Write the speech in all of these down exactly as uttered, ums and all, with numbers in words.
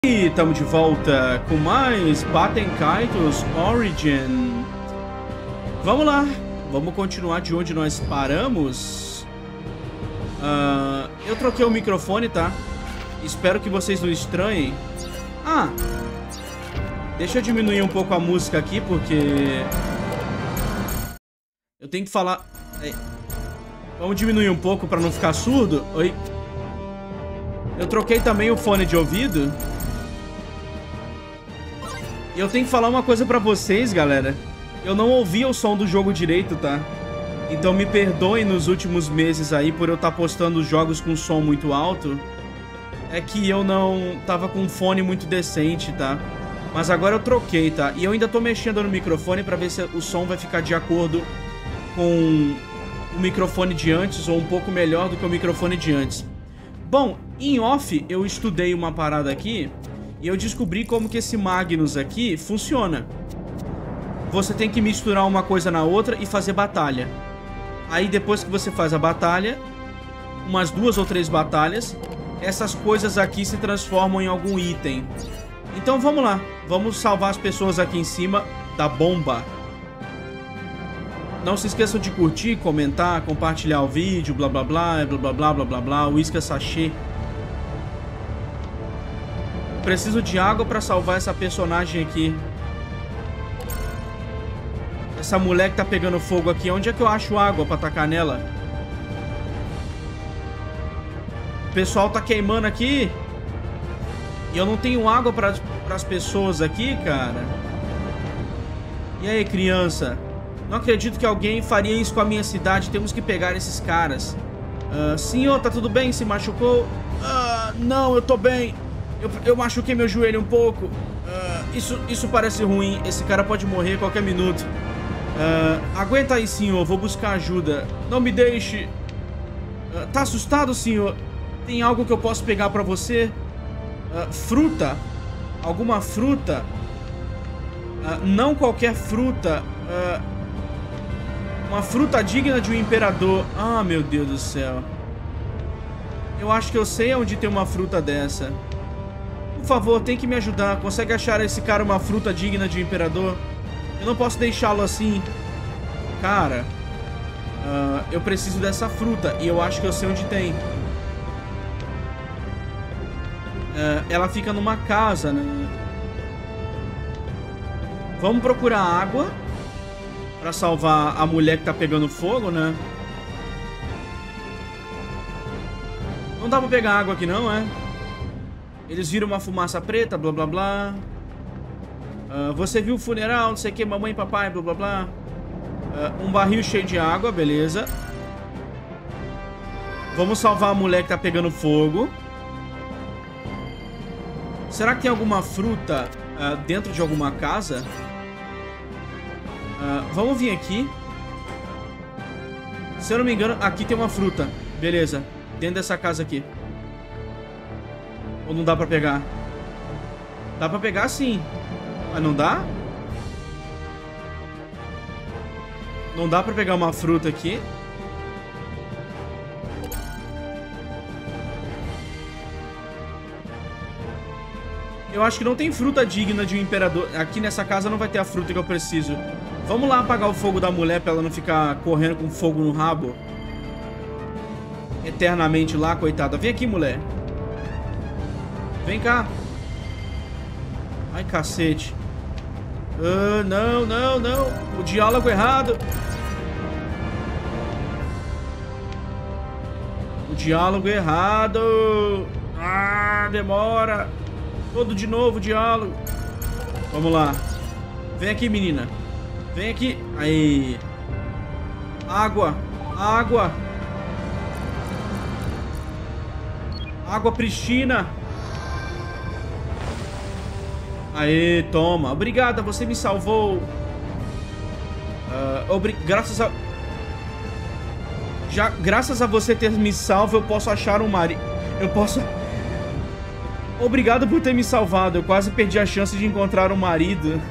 E estamos de volta com mais Baten Kaitos Origin. Vamos lá, vamos continuar de onde nós paramos. uh, Eu troquei o microfone, tá? Espero que vocês não estranhem. Ah, deixa eu diminuir um pouco a música aqui, porque eu tenho que falar. Vamos diminuir um pouco para não ficar surdo. Oi. Eu troquei também o fone de ouvido. E eu tenho que falar uma coisa pra vocês, galera. Eu não ouvi o som do jogo direito, tá? Então me perdoem nos últimos meses aí por eu estar postando jogos com som muito alto. É que eu não tava com um fone muito decente, tá? Mas agora eu troquei, tá? E eu ainda tô mexendo no microfone pra ver se o som vai ficar de acordo com o microfone de antes ou um pouco melhor do que o microfone de antes. Bom, em off eu estudei uma parada aqui e eu descobri como que esse Magnus aqui funciona. Você tem que misturar uma coisa na outra e fazer batalha. Aí depois que você faz a batalha, umas duas ou três batalhas, essas coisas aqui se transformam em algum item. Então vamos lá, vamos salvar as pessoas aqui em cima da bomba. Não se esqueçam de curtir, comentar, compartilhar o vídeo, blá blá blá, blá blá blá blá blá blá, uísque sachê. Preciso de água pra salvar essa personagem aqui. Essa mulher que tá pegando fogo aqui. Onde é que eu acho água pra tacar nela? O pessoal tá queimando aqui. E eu não tenho água para as pessoas aqui, cara. E aí, criança? Não acredito que alguém faria isso com a minha cidade. Temos que pegar esses caras. Uh, senhor, tá tudo bem? Se machucou? Uh, não, eu tô bem. Eu, eu machuquei meu joelho um pouco. Uh, isso, isso parece ruim. Esse cara pode morrer a qualquer minuto. Uh, aguenta aí, senhor. Vou buscar ajuda. Não me deixe. Uh, tá assustado, senhor? Tem algo que eu posso pegar pra você? Uh, fruta? Alguma fruta? Uh, não qualquer fruta. Uh, uma fruta digna de um imperador. Ah, meu Deus do céu. Eu acho que eu sei onde tem uma fruta dessa. Por favor, tem que me ajudar. Consegue achar esse cara uma fruta digna de um imperador? Eu não posso deixá-lo assim. Cara, uh, eu preciso dessa fruta. E eu acho que eu sei onde tem. Uh, ela fica numa casa, né? Vamos procurar água pra salvar a mulher que tá pegando fogo, né? Não dá pra pegar água aqui não, é? Eles viram uma fumaça preta, blá blá blá. Uh, você viu o funeral, não sei o que, mamãe e papai, blá blá blá. Uh, um barril cheio de água, beleza. Vamos salvar a mulher que tá pegando fogo. Será que tem alguma fruta uh, dentro de alguma casa? Uh, vamos vir aqui. Se eu não me engano, aqui tem uma fruta. Beleza, dentro dessa casa aqui. Ou não dá pra pegar? Dá pra pegar sim. Mas não dá? Não dá pra pegar uma fruta aqui. Eu acho que não tem fruta digna de um imperador. Aqui nessa casa não vai ter a fruta que eu preciso. Vamos lá apagar o fogo da mulher pra ela não ficar correndo com fogo no rabo eternamente lá, coitada. Vem aqui, mulher. Vem cá. Ai, cacete. Uh, não, não, não. O diálogo errado. O diálogo errado. Ah, demora. Todo de novo o diálogo. Vamos lá. Vem aqui, menina. Vem aqui. Aí. Água. Água. Água pristina. Aê, toma. Obrigada, você me salvou. Uh, obri graças a... Já, graças a você ter me salvo, eu posso achar um marido. Eu posso... Obrigado por ter me salvado. Eu quase perdi a chance de encontrar um marido.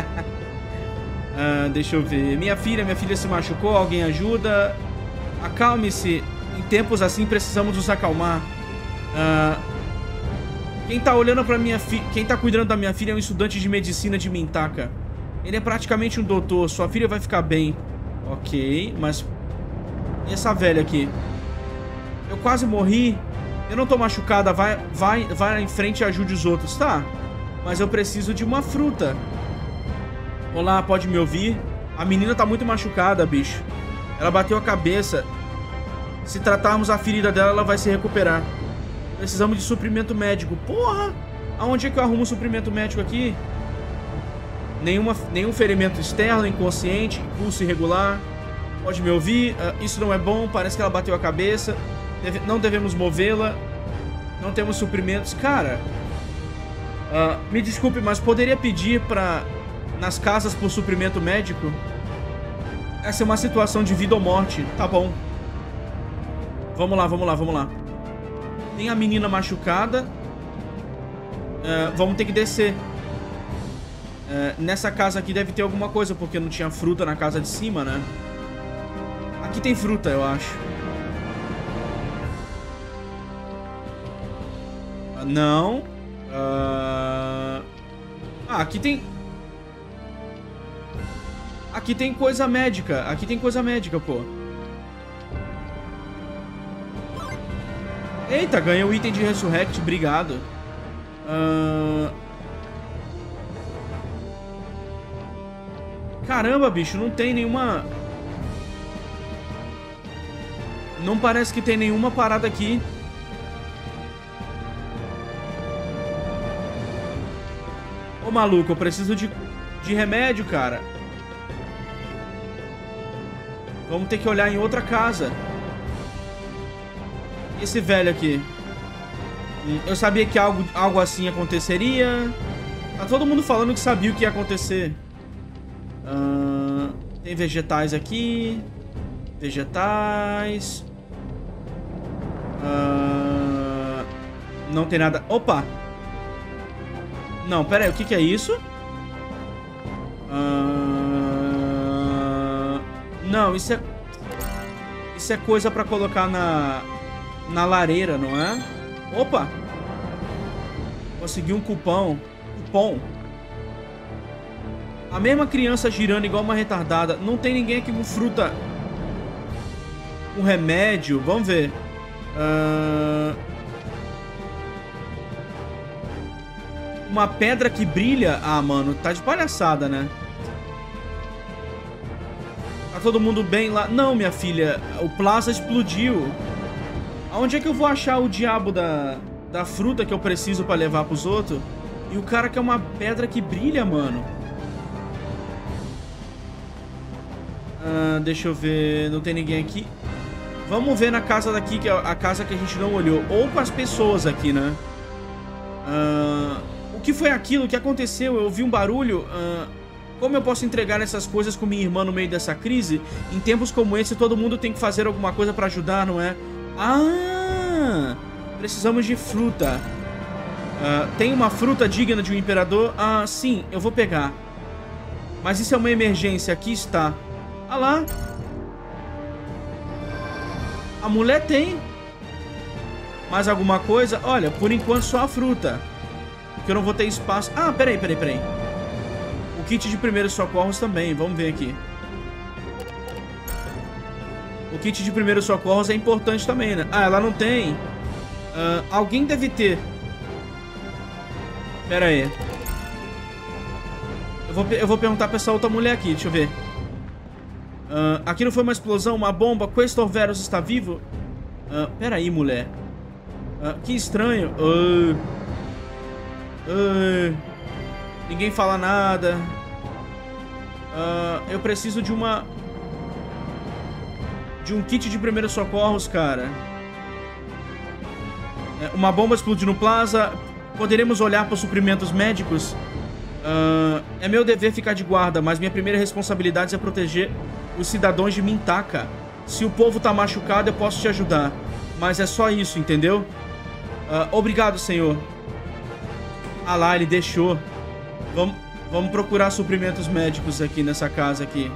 uh, deixa eu ver. Minha filha, minha filha se machucou. Alguém ajuda? Acalme-se. Em tempos assim, precisamos nos acalmar. Uh, Quem tá olhando pra minha filha... Quem tá cuidando da minha filha é um estudante de medicina de Mintaka. Ele é praticamente um doutor. Sua filha vai ficar bem. Ok, mas... E essa velha aqui? Eu quase morri. Eu não tô machucada. Vai, vai, vai em frente e ajude os outros. Tá. Mas eu preciso de uma fruta. Olá, pode me ouvir? A menina tá muito machucada, bicho. Ela bateu a cabeça. Se tratarmos a ferida dela, ela vai se recuperar. Precisamos de suprimento médico. Porra! Aonde é que eu arrumo suprimento médico aqui? Nenhuma, nenhum ferimento externo, inconsciente, pulso irregular. Pode me ouvir? Uh, isso não é bom. Parece que ela bateu a cabeça. Deve, não devemos movê-la. Não temos suprimentos. Cara, uh, me desculpe, mas poderia pedir pra... nas casas por suprimento médico? Essa é uma situação de vida ou morte. Tá bom. Vamos lá, vamos lá, vamos lá. Tem a menina machucada. Uh, vamos ter que descer. Uh, nessa casa aqui deve ter alguma coisa, porque não tinha fruta na casa de cima, né? Aqui tem fruta, eu acho. Uh, não. Uh... Ah, aqui tem... Aqui tem coisa médica. Aqui tem coisa médica, pô. Eita, ganhei o item de Resurrect. Obrigado. Uh... Caramba, bicho. Não tem nenhuma... Não parece que tem nenhuma parada aqui. Ô, maluco. Eu preciso de, de remédio, cara. Vamos ter que olhar em outra casa. E esse velho aqui? Eu sabia que algo, algo assim aconteceria. Tá todo mundo falando que sabia o que ia acontecer. Uh, tem vegetais aqui. Vegetais. Uh, não tem nada... Opa! Não, pera aí. O que que é isso? Uh, não, isso é... Isso é coisa pra colocar na... Na lareira, não é? Opa! Consegui um cupom. Cupom. A mesma criança girando igual uma retardada. Não tem ninguém aqui com fruta. Um remédio. Vamos ver. Uh... Uma pedra que brilha. Ah, mano. Tá de palhaçada, né? Tá todo mundo bem lá? Não, minha filha. O Plaza explodiu. Aonde é que eu vou achar o diabo da, da fruta que eu preciso pra levar pros outros? E o cara quer uma pedra que brilha, mano. Ah, deixa eu ver. Não tem ninguém aqui. Vamos ver na casa daqui, que é a casa que a gente não olhou. Ou com as pessoas aqui, né? Ah, o que foi aquilo? O que aconteceu? Eu ouvi um barulho. Ah, como eu posso entregar essas coisas com minha irmã no meio dessa crise? Em tempos como esse, todo mundo tem que fazer alguma coisa pra ajudar, não é? Ah, precisamos de fruta. Uh, tem uma fruta digna de um imperador? Ah, sim, eu vou pegar. Mas isso é uma emergência. Aqui está. Ah lá. A mulher tem. Mais alguma coisa? Olha, por enquanto só a fruta. Porque eu não vou ter espaço. Ah, peraí, peraí, peraí. O kit de primeiros socorros também. Vamos ver aqui. O kit de primeiros socorros é importante também, né? Ah, ela não tem. Uh, alguém deve ter. Pera aí. Eu vou, eu vou perguntar pra essa outra mulher aqui. Deixa eu ver. Uh, aqui não foi uma explosão, uma bomba? Questor Verus está vivo? Uh, pera aí, mulher. Uh, que estranho. Uh, uh, ninguém fala nada. Uh, eu preciso de uma... De um kit de primeiros socorros, cara. Uma bomba explodiu no Plaza. Poderemos olhar para os suprimentos médicos? Uh, é meu dever ficar de guarda, mas minha primeira responsabilidade é proteger os cidadãos de Mintaka. Se o povo tá machucado, eu posso te ajudar. Mas é só isso, entendeu? Uh, obrigado, senhor. Ah lá, ele deixou. Vamos, vamos procurar suprimentos médicos aqui nessa casa aqui.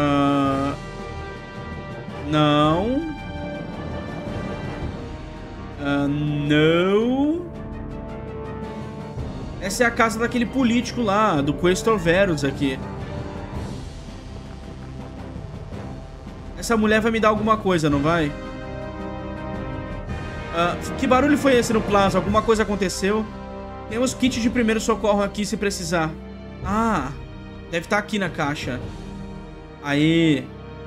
Uh, não. Uh, não. Essa é a casa daquele político lá, do Questor Verus aqui. Essa mulher vai me dar alguma coisa, não vai? Uh, que barulho foi esse no Plaza? Alguma coisa aconteceu? Temos kit de primeiro socorro aqui se precisar. Ah, deve estar aqui na caixa. Aí.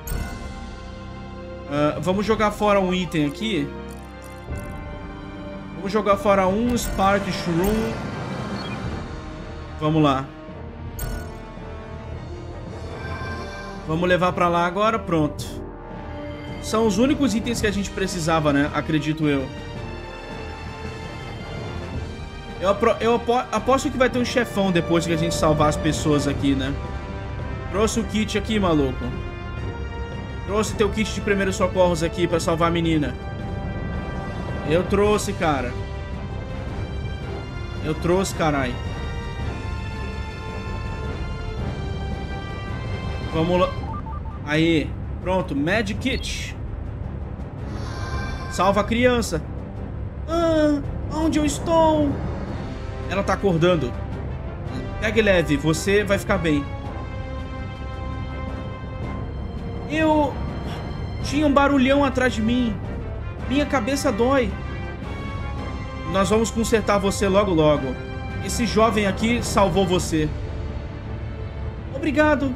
Uh, vamos jogar fora um item aqui. Vamos jogar fora um Spark Shroom. Vamos lá. Vamos levar pra lá agora, pronto. São os únicos itens que a gente precisava, né? Acredito eu. Eu, apro eu apo aposto que vai ter um chefão depois que a gente salvar as pessoas aqui, né? Trouxe o kit aqui, maluco. Trouxe teu kit de primeiros socorros aqui pra salvar a menina. Eu trouxe, cara. Eu trouxe, carai. Vamos lá. Aí. Pronto. Med Kit. Salva a criança. Ah, onde eu estou? Ela tá acordando. Pegue leve. Você vai ficar bem. Eu... Tinha um barulhão atrás de mim. Minha cabeça dói. Nós vamos consertar você logo logo. Esse jovem aqui salvou você. Obrigado.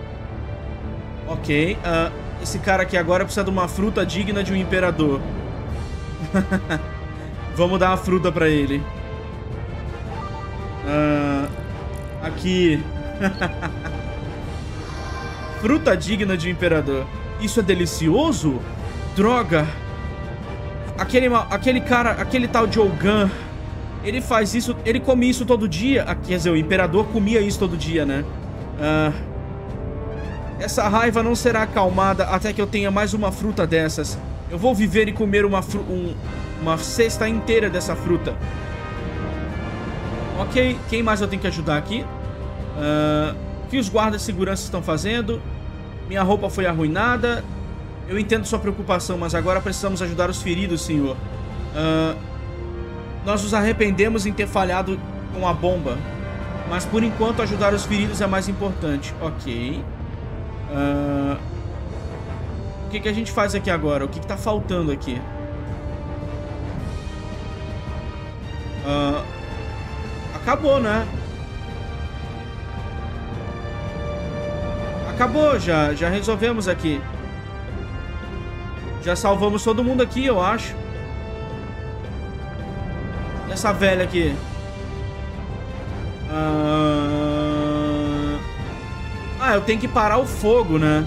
Ok. Uh, esse cara aqui agora precisa de uma fruta digna de um imperador. Vamos dar uma fruta pra ele. Uh, aqui. Fruta digna de um imperador. Isso é delicioso? Droga. Aquele, aquele cara, aquele tal de Olgan, ele faz isso, ele come isso todo dia. Ah, quer dizer, o imperador comia isso todo dia, né? Uh, essa raiva não será acalmada até que eu tenha mais uma fruta dessas. Eu vou viver e comer uma, um, uma cesta inteira dessa fruta. Ok, quem mais eu tenho que ajudar aqui? Uh, o que os guardas de segurança estão fazendo? Minha roupa foi arruinada. Eu entendo sua preocupação, mas agora precisamos ajudar os feridos, senhor. Uh, nós nos arrependemos em ter falhado com a bomba, mas por enquanto ajudar os feridos é mais importante. Ok. Uh, o que, que a gente faz aqui agora? O que, que tá faltando aqui? Uh, acabou, né? Acabou, já, já resolvemos aqui. Já salvamos todo mundo aqui, eu acho. E essa velha aqui? Ah... ah, eu tenho que parar o fogo, né?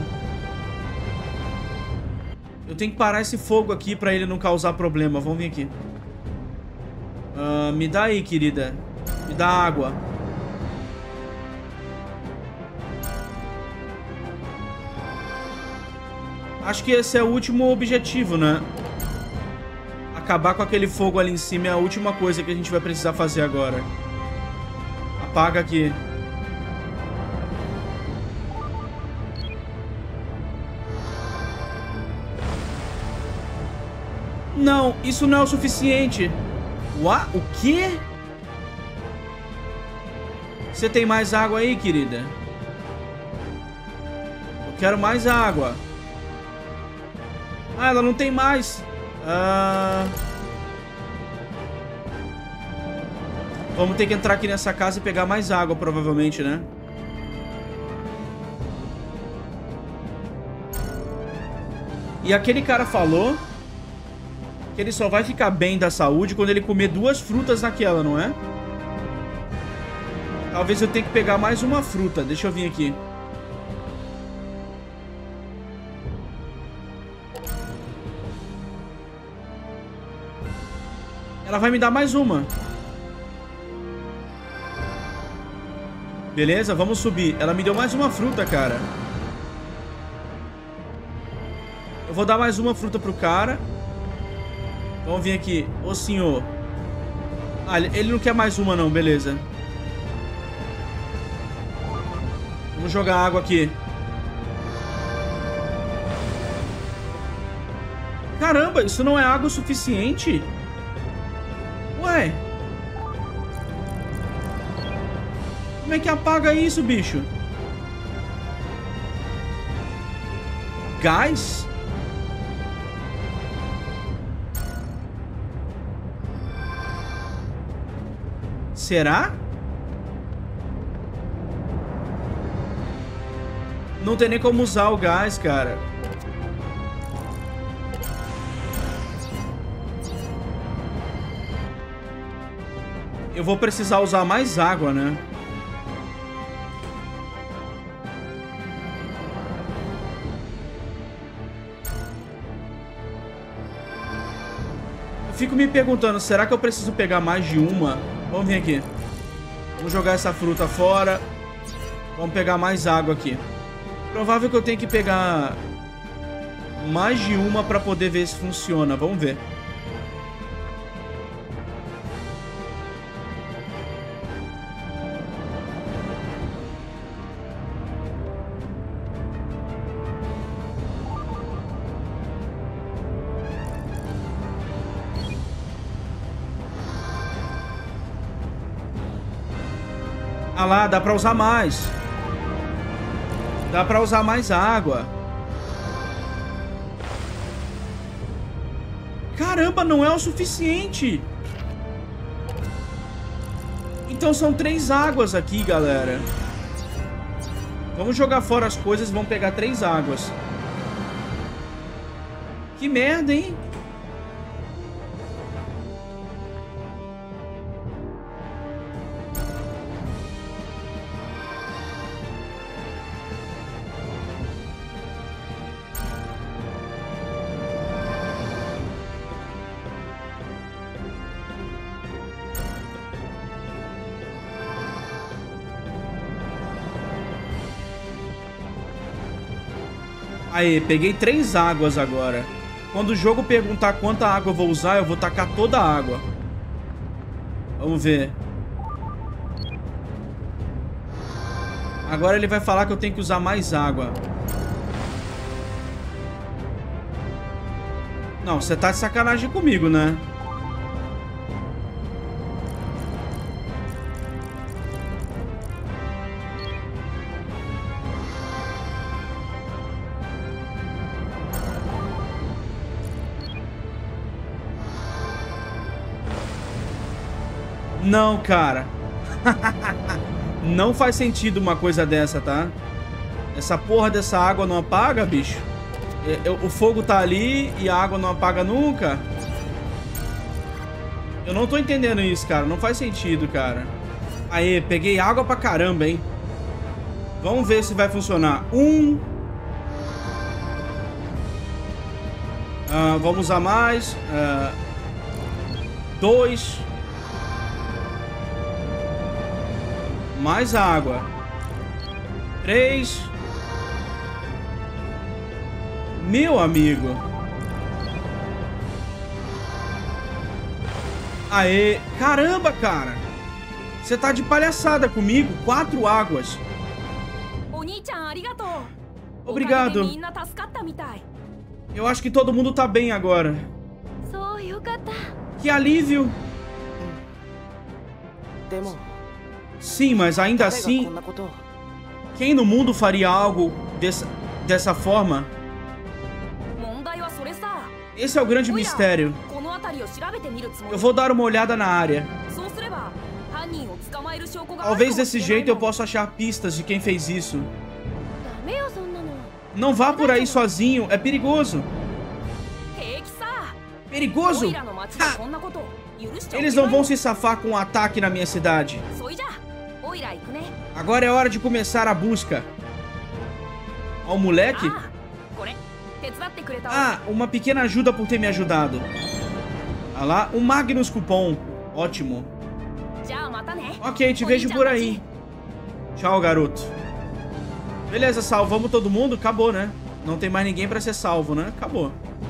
Eu tenho que parar esse fogo aqui pra ele não causar problema. Vamos vir aqui. Ah, me dá aí, querida. Me dá água. Acho que esse é o último objetivo, né? Acabar com aquele fogo ali em cima é a última coisa que a gente vai precisar fazer agora. Apaga aqui. Não, isso não é o suficiente. Uá? O quê? Você tem mais água aí, querida? Eu quero mais água. Ah, ela não tem mais. Ah... Vamos ter que entrar aqui nessa casa e pegar mais água, provavelmente, né? E aquele cara falou que ele só vai ficar bem da saúde quando ele comer duas frutas naquela, não é? Talvez eu tenha que pegar mais uma fruta. Deixa eu vir aqui. Ela vai me dar mais uma. Beleza, vamos subir. Ela me deu mais uma fruta, cara. Eu vou dar mais uma fruta pro cara. Vamos vir aqui. Ô, senhor. Ah, ele não quer mais uma, não. Beleza. Vamos jogar água aqui. Caramba, isso não é água o suficiente? Como é que apaga isso, bicho? Gás? Será? Não tem nem como usar o gás, cara. Eu vou precisar usar mais água, né? Eu fico me perguntando, será que eu preciso pegar mais de uma? Vamos vir aqui. Vamos jogar essa fruta fora. Vamos pegar mais água aqui. Provável que eu tenha que pegar mais de uma para poder ver se funciona. Vamos ver. Ah lá, dá pra usar mais. Dá pra usar mais água. Caramba, não é o suficiente. Então são três águas aqui, galera. Vamos jogar fora as coisas e vamos pegar três águas. Que merda, hein? Aí, peguei três águas agora. Quando o jogo perguntar quanta água eu vou usar, eu vou tacar toda a água. Vamos ver. Agora ele vai falar que eu tenho que usar mais água. Não, você tá de sacanagem comigo, né? Não, cara. Não faz sentido uma coisa dessa, tá? Essa porra dessa água não apaga, bicho. O fogo tá ali e a água não apaga nunca. Eu não tô entendendo isso, cara. Não faz sentido, cara. Aê, peguei água pra caramba, hein? Vamos ver se vai funcionar. Um. Ah, vamos usar mais. Ah, dois. Mais água. Três. Meu amigo. Aê. Caramba, cara. Você tá de palhaçada comigo. Quatro águas. Obrigado. Eu acho que todo mundo tá bem agora. Que alívio. Sim, mas ainda assim, quem no mundo faria algo dessa, dessa forma? Esse é o grande mistério. Eu vou dar uma olhada na área. Talvez desse jeito eu possa achar pistas de quem fez isso. Não vá por aí sozinho, é perigoso. Perigoso? Ha! Eles não vão se safar com um ataque na minha cidade. Agora é hora de começar a busca. Ó, o moleque? Ah, uma pequena ajuda por ter me ajudado. Ah lá, um Magnus Cupom. Ótimo. Ok, te vejo por aí. Tchau, garoto. Beleza, salvamos todo mundo? Acabou, né? Não tem mais ninguém pra ser salvo, né? Acabou.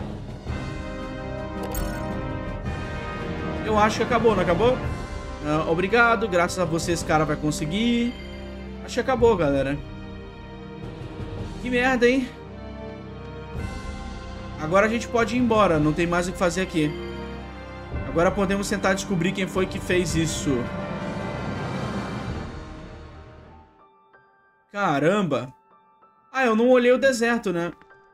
Eu acho que acabou, não acabou? Uh, obrigado, graças a você esse cara vai conseguir. Acho que acabou, galera. Que merda, hein? Agora a gente pode ir embora, não tem mais o que fazer aqui. Agora podemos tentar descobrir quem foi que fez isso. Caramba. Ah, eu não olhei o deserto, né?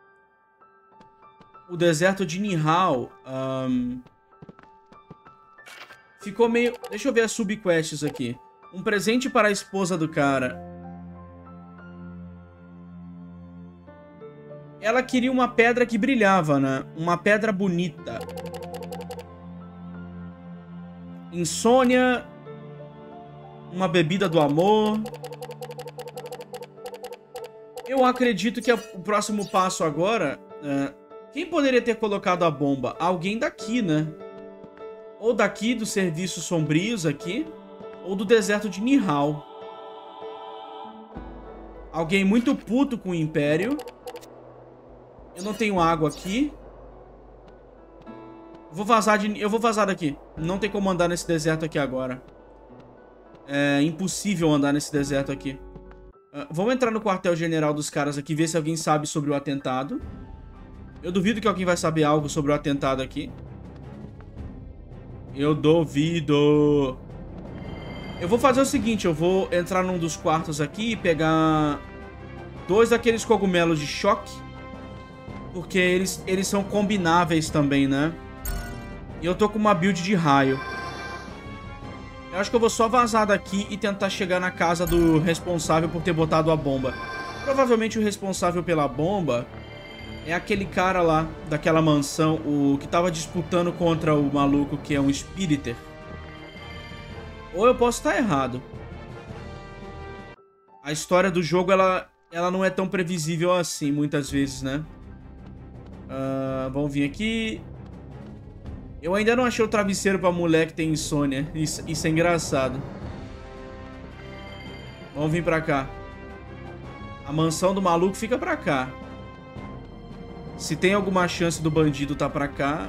O deserto de Nihal. Um... Ficou meio... Deixa eu ver as subquests aqui. Um presente para a esposa do cara. Ela queria uma pedra que brilhava, né? Uma pedra bonita. Insônia. Uma bebida do amor. Eu acredito que o próximo passo agora... É... Quem poderia ter colocado a bomba? Alguém daqui, né? Ou daqui, dos serviços sombrios aqui. Ou do deserto de Nihal. Alguém muito puto com o Império. Eu não tenho água aqui. Eu vou vazar de... Eu vou vazar daqui. Não tem como andar nesse deserto aqui agora. É impossível andar nesse deserto aqui. Uh, vamos entrar no quartel-general dos caras aqui. Ver se alguém sabe sobre o atentado. Eu duvido que alguém vai saber algo sobre o atentado aqui. Eu duvido. Eu vou fazer o seguinte. Eu vou entrar num dos quartos aqui e pegar dois daqueles cogumelos de choque. Porque eles, eles são combináveis também, né? E eu tô com uma build de raio. Eu acho que eu vou só vazar daqui e tentar chegar na casa do responsável por ter botado a bomba. Provavelmente o responsável pela bomba é aquele cara lá, daquela mansão, o que tava disputando contra o maluco que é um Spiritter. Ou eu posso estar errado. A história do jogo, ela, ela não é tão previsível assim, muitas vezes, né? Uh, vamos vir aqui. Eu ainda não achei o travesseiro pra mulher que tem insônia. Isso, isso é engraçado. Vamos vir pra cá. A mansão do maluco fica pra cá. Se tem alguma chance do bandido tá pra cá.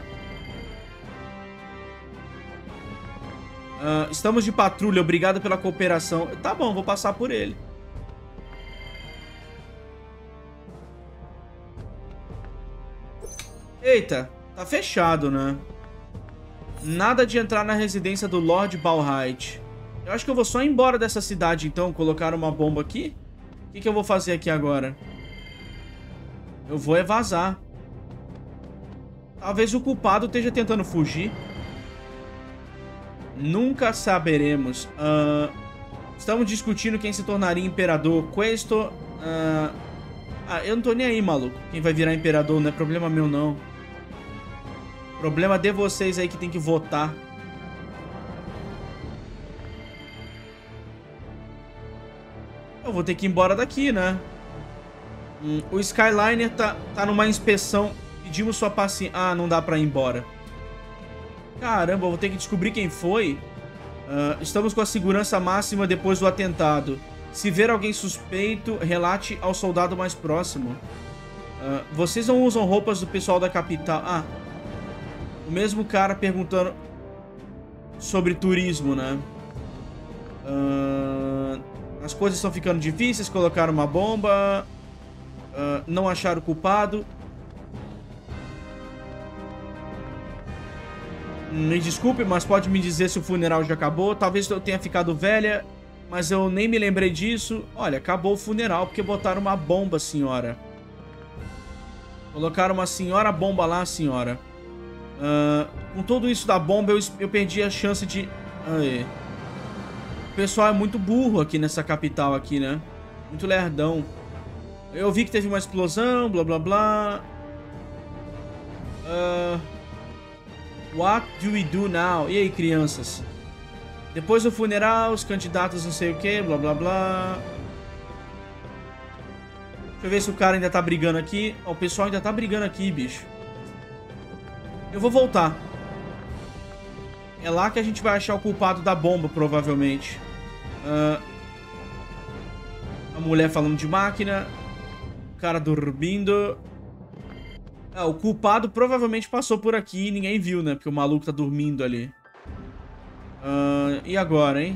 Uh, estamos de patrulha, obrigado pela cooperação. Tá bom, vou passar por ele. Eita, tá fechado, né? Nada de entrar na residência do Lord Balhite. Eu acho que eu vou só ir embora dessa cidade, então. Colocar uma bomba aqui. O que, que eu vou fazer aqui agora? Eu vou é vazar. Talvez o culpado esteja tentando fugir. Nunca saberemos. Uh, estamos discutindo quem se tornaria imperador. Questo... Uh, ah, eu não tô nem aí, maluco. Quem vai virar imperador não é problema meu, não. Problema de vocês aí que tem que votar. Eu vou ter que ir embora daqui, né? Hum, o Skyliner tá, tá numa inspeção. Pedimos sua paciência. Ah, não dá pra ir embora. Caramba, eu vou ter que descobrir quem foi. Uh, estamos com a segurança máxima depois do atentado. Se ver alguém suspeito, relate ao soldado mais próximo. Uh, vocês não usam roupas do pessoal da capital. Ah, o mesmo cara perguntando sobre turismo, né? Uh, as coisas estão ficando difíceis. Colocaram uma bomba. Uh, não acharam o culpado. Me desculpe, mas pode me dizer se o funeral já acabou. Talvez eu tenha ficado velha, mas eu nem me lembrei disso. Olha, acabou o funeral porque botaram uma bomba, senhora. Colocaram uma senhora bomba lá, senhora. Uh, com tudo isso da bomba, eu, eu perdi a chance de... Aí. O pessoal é muito burro aqui nessa capital aqui, né? Muito lerdão. Eu vi que teve uma explosão, blá blá blá. Uh, what do we do now? E aí, crianças? Depois do funeral, os candidatos não sei o que, blá blá blá. Deixa eu ver se o cara ainda tá brigando aqui. Oh, o pessoal ainda tá brigando aqui, bicho. Eu vou voltar. É lá que a gente vai achar o culpado da bomba, provavelmente. Uh, a mulher falando de máquina. O cara dormindo. Ah, o culpado provavelmente passou por aqui e ninguém viu, né? Porque o maluco tá dormindo ali. Uh, e agora, hein?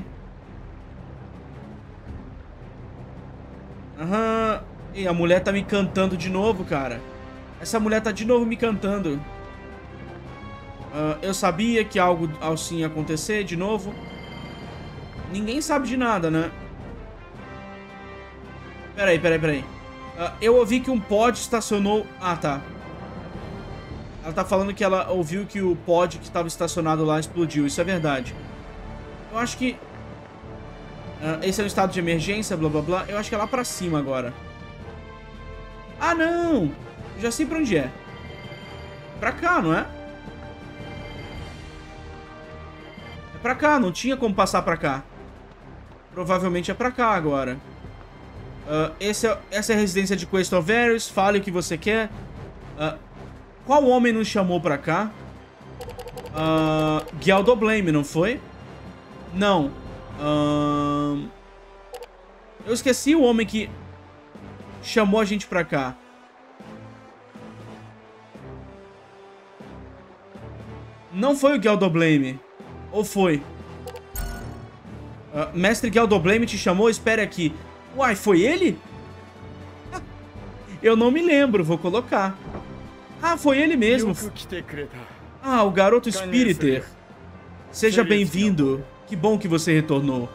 Aham. E a mulher tá me cantando de novo, cara. Essa mulher tá de novo me cantando. Uh, eu sabia que algo assim ia acontecer de novo. Ninguém sabe de nada, né? Peraí, peraí, peraí. Uh, eu ouvi que um pod estacionou... Ah, tá. Ela tá falando que ela ouviu que o pod que estava estacionado lá explodiu. Isso é verdade. Eu acho que... Uh, esse é um estado de emergência, blá blá blá. Eu acho que é lá pra cima agora. Ah, não! Eu já sei pra onde é. Pra cá, não é? É pra cá, não tinha como passar pra cá. Provavelmente é pra cá agora. Uh, esse é, essa é a residência de Questor Varys. Fale o que você quer. Uh, qual homem nos chamou pra cá? Uh, Gyaldoblame, não foi? Não. Uh, eu esqueci o homem que chamou a gente pra cá. Não foi o Gyaldoblame. Ou foi? Uh, Mestre Gyaldoblame te chamou? Espere aqui. Uai, foi ele? Eu não me lembro, vou colocar. Ah, foi ele mesmo. Ah, o garoto Spiriter. Seja bem-vindo. Que bom que você retornou.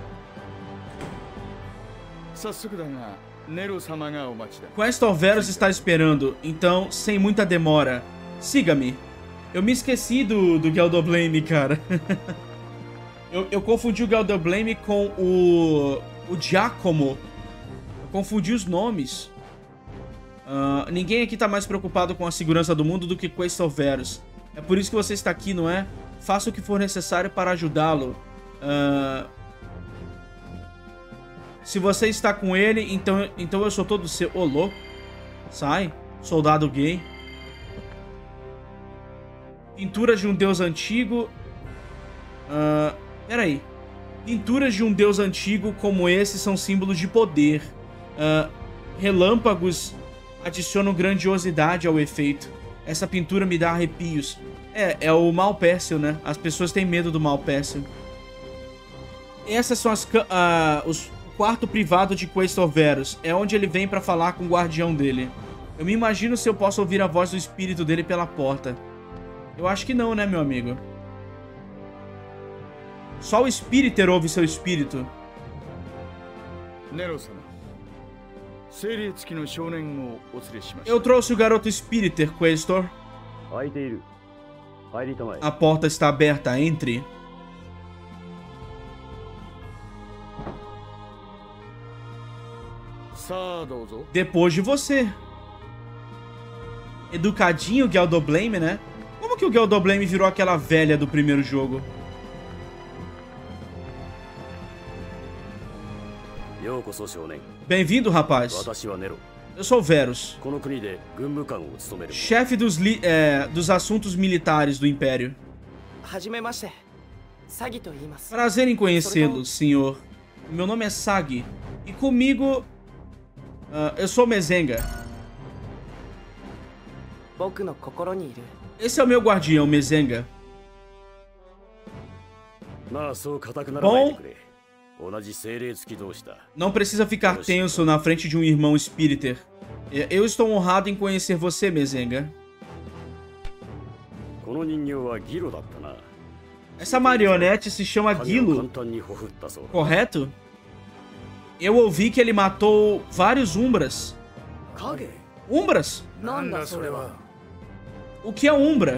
Questor Varys está esperando, então, sem muita demora, siga-me. Eu me esqueci do, do Gyaldoblame, cara. eu, eu confundi o Gyaldoblame com o... o Giacomo. Eu confundi os nomes. Uh, ninguém aqui tá mais preocupado com a segurança do mundo do que Questor Varys. É por isso que você está aqui, não é? Faça o que for necessário para ajudá-lo. Uh, se você está com ele, então, então eu sou todo seu. Ô, oh, louco. Sai. Soldado gay. Pinturas de um deus antigo. Uh, peraí. Pinturas de um deus antigo como esse são símbolos de poder. Uh, relâmpagos adicionam grandiosidade ao efeito. Essa pintura me dá arrepios. É, é o Malpércio, né? As pessoas têm medo do Malpércio. Essas são as, uh, os o quarto privado de Questor Varys. É onde ele vem pra falar com o guardião dele. Eu me imagino se eu posso ouvir a voz do espírito dele pela porta. Eu acho que não, né, meu amigo? Só o Spiriter ouve seu espírito. Eu trouxe o garoto Spiriter, Questor. A porta está aberta, entre. Depois de você. Educadinho, Gyaldoblame, né? Como que o Gyaldoblame virou aquela velha do primeiro jogo? Bem-vindo, rapaz. Eu sou Varys, chefe dos, li é, dos assuntos militares do Império. Prazer em conhecê-lo, senhor. Meu nome é Sagi. E comigo... Uh, eu sou Mezenga. Esse é o meu guardião, Mezenga. Bom... Não precisa ficar tenso na frente de um irmão Spiriter. Eu estou honrado em conhecer você, Mezenga. Essa marionete se chama Gilo, correto? Eu ouvi que ele matou vários Umbras. Umbras? O que é Umbra?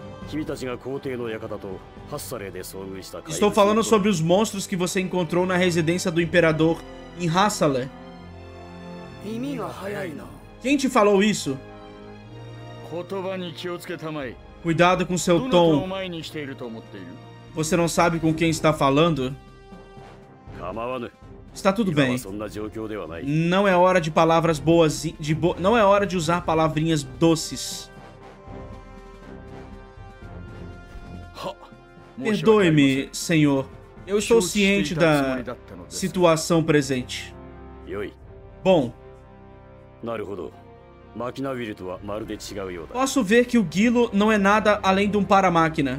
Estou falando sobre os monstros que você encontrou na residência do Imperador em Hassale. Quem te falou isso? Cuidado com seu tom. Você não sabe com quem está falando? Está tudo bem. Não é hora de palavras boas, de bo... não é hora de usar palavrinhas doces. Perdoe-me, senhor. Eu estou ciente da situação presente. Bom. Posso ver que o Gilo não é nada além de um para-máquina.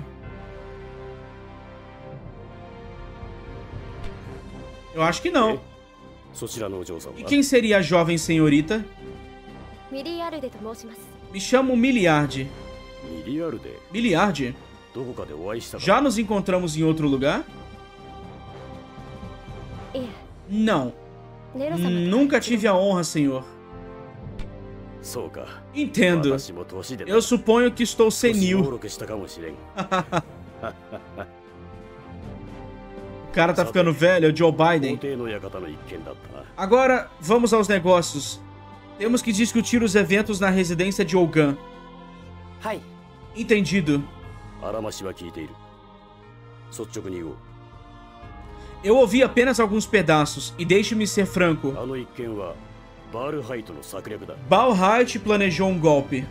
Eu acho que não. E quem seria a jovem senhorita? Me chamo Miliard. Miliard? Já nos encontramos em outro lugar? Não. Nunca tive a honra, senhor. Entendo. Eu suponho que estou senil. O cara tá ficando velho, é o Joe Biden. Agora, vamos aos negócios. Temos que discutir os eventos na residência de Olgan. Entendido. Eu ouvi apenas alguns pedaços, e deixe-me ser franco. Balhait planejou um golpe.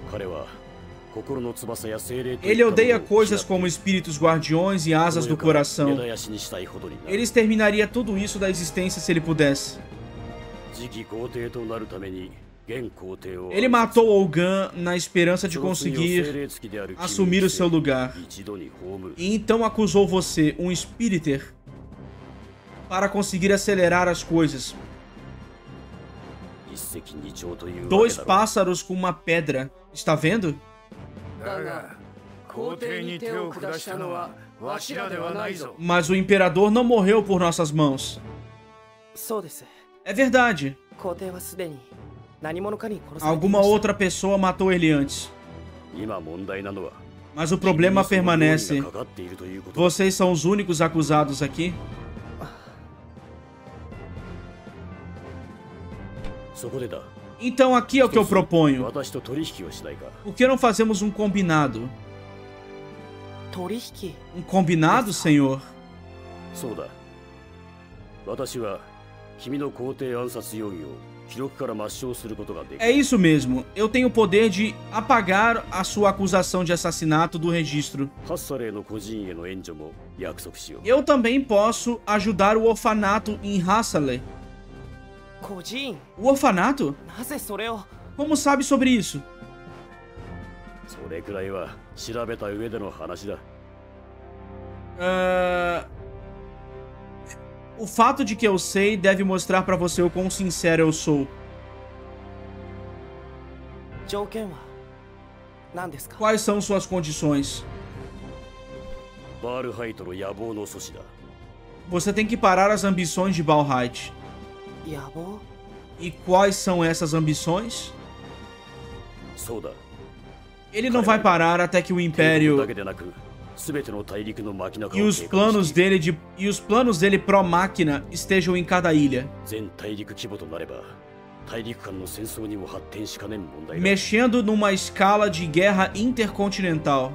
Ele odeia coisas como espíritos guardiões e asas do coração. Ele exterminaria tudo isso da existência se ele pudesse. Ele matou Olgan na esperança de conseguir assumir o seu lugar. E então acusou você, um espíriter, para conseguir acelerar as coisas. Dois pássaros com uma pedra. Está vendo? Mas o imperador não morreu por nossas mãos. É verdade. Alguma outra pessoa matou ele antes. Mas o problema permanece. Vocês são os únicos acusados aqui? Então aqui é o que eu proponho. Por que não fazemos um combinado? Um combinado, senhor? É isso mesmo. Eu tenho o poder de apagar a sua acusação de assassinato do registro. Eu também posso ajudar o orfanato em Hasale. O orfanato? Como sabe sobre isso? Uh... O fato de que eu sei deve mostrar pra você o quão sincero eu sou. Quais são suas condições? Você tem que parar as ambições de Balhait. E quais são essas ambições? Ele não vai parar até que o Império e os planos dele de e os planos dele pró-máquina estejam em cada ilha. Mexendo numa escala de guerra intercontinental.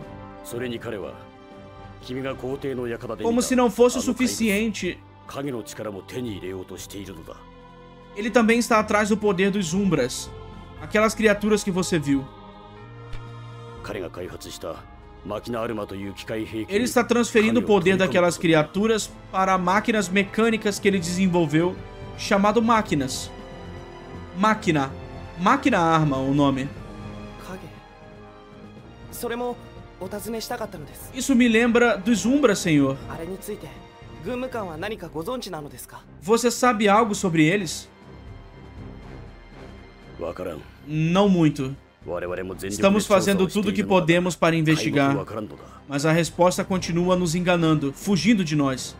Como se não fosse o suficiente. Ele também está atrás do poder dos Umbras. Aquelas criaturas que você viu. Ele está transferindo o poder daquelas criaturas para máquinas mecânicas que ele desenvolveu, chamado máquinas. Máquina. Máquina arma, o nome. Isso me lembra dos Umbras, senhor. Você sabe algo sobre eles? Não muito. Estamos fazendo tudo o que podemos para investigar, mas a resposta continua nos enganando, fugindo de nós.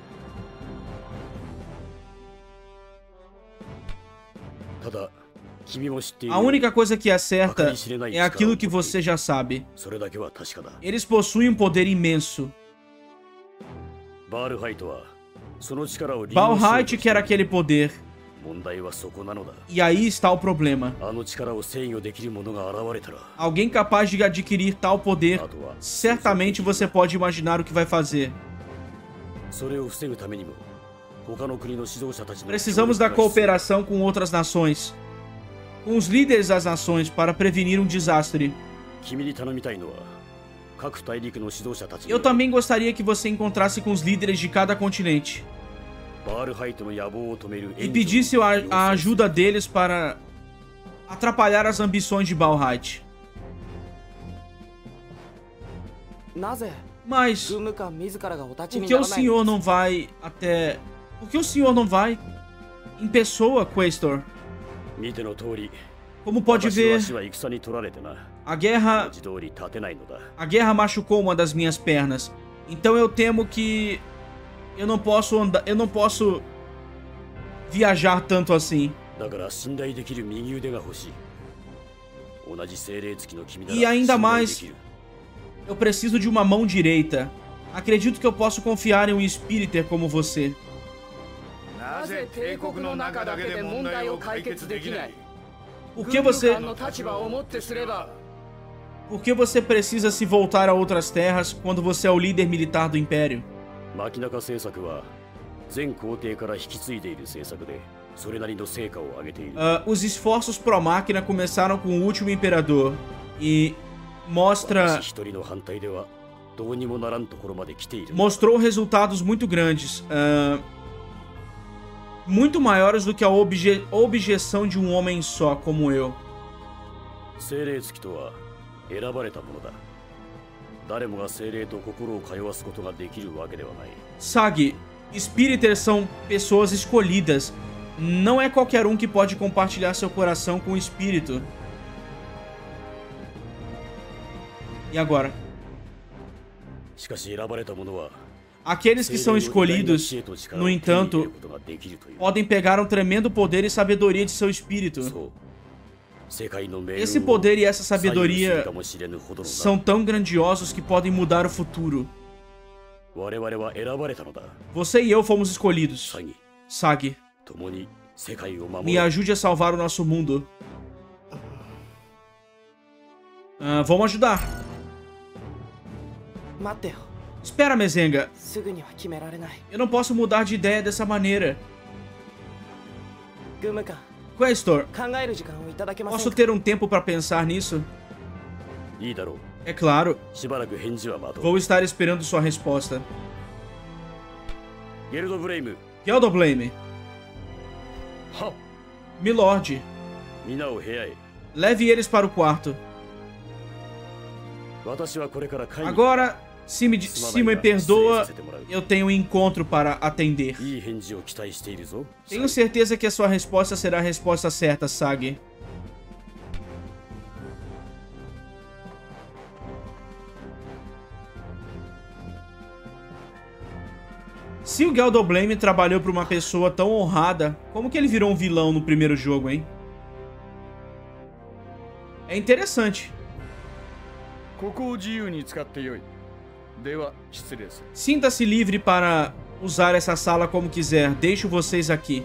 A única coisa que é certa é aquilo que você já sabe. Eles possuem um poder imenso. Balhait quer aquele poder. E aí está o problema. Alguém capaz de adquirir tal poder, certamente você pode imaginar o que vai fazer. Precisamos da cooperação com outras nações, com os líderes das nações, para prevenir um desastre. Eu também gostaria que você encontrasse com os líderes de cada continente e pedisse a, a ajuda deles para atrapalhar as ambições de Balhait. Mas por que o senhor não vai até... Por que o senhor não vai em pessoa, Questor? Como pode ver, a guerra... A guerra machucou uma das minhas pernas. Então eu temo que... Eu não posso andar... Eu não posso... viajar tanto assim. E ainda mais, eu preciso de uma mão direita. Acredito que eu posso confiar em um espíriter como você. Por que você... Por que você precisa se voltar a outras terras quando você é o líder militar do Império? Uh, os esforços pró-máquina começaram com o último imperador e mostra... mostrou resultados muito grandes, uh, muito maiores do que a obje... objeção de um homem só como eu. Sagi, espíritas são pessoas escolhidas. Não é qualquer um que pode compartilhar seu coração com o espírito. E agora? Aqueles que são escolhidos, no entanto, podem pegar um tremendo poder e sabedoria de seu espírito. Esse poder e essa sabedoria são tão grandiosos que podem mudar o futuro. Você e eu fomos escolhidos. Sagi, me ajude a salvar o nosso mundo. Uh, vamos ajudar. Espera, Mezenga. Eu não posso mudar de ideia dessa maneira. Questor, posso ter um tempo para pensar nisso? É claro. Vou estar esperando sua resposta. Geldoblame. Milord. Leve eles para o quarto. Agora, se me, se me perdoa, eu tenho um encontro para atender. Tenho certeza que a sua resposta será a resposta certa, Sagi. Se o Geldoblame trabalhou para uma pessoa tão honrada, como que ele virou um vilão no primeiro jogo, hein? É interessante. Sinta-se livre para usar essa sala como quiser. Deixo vocês aqui.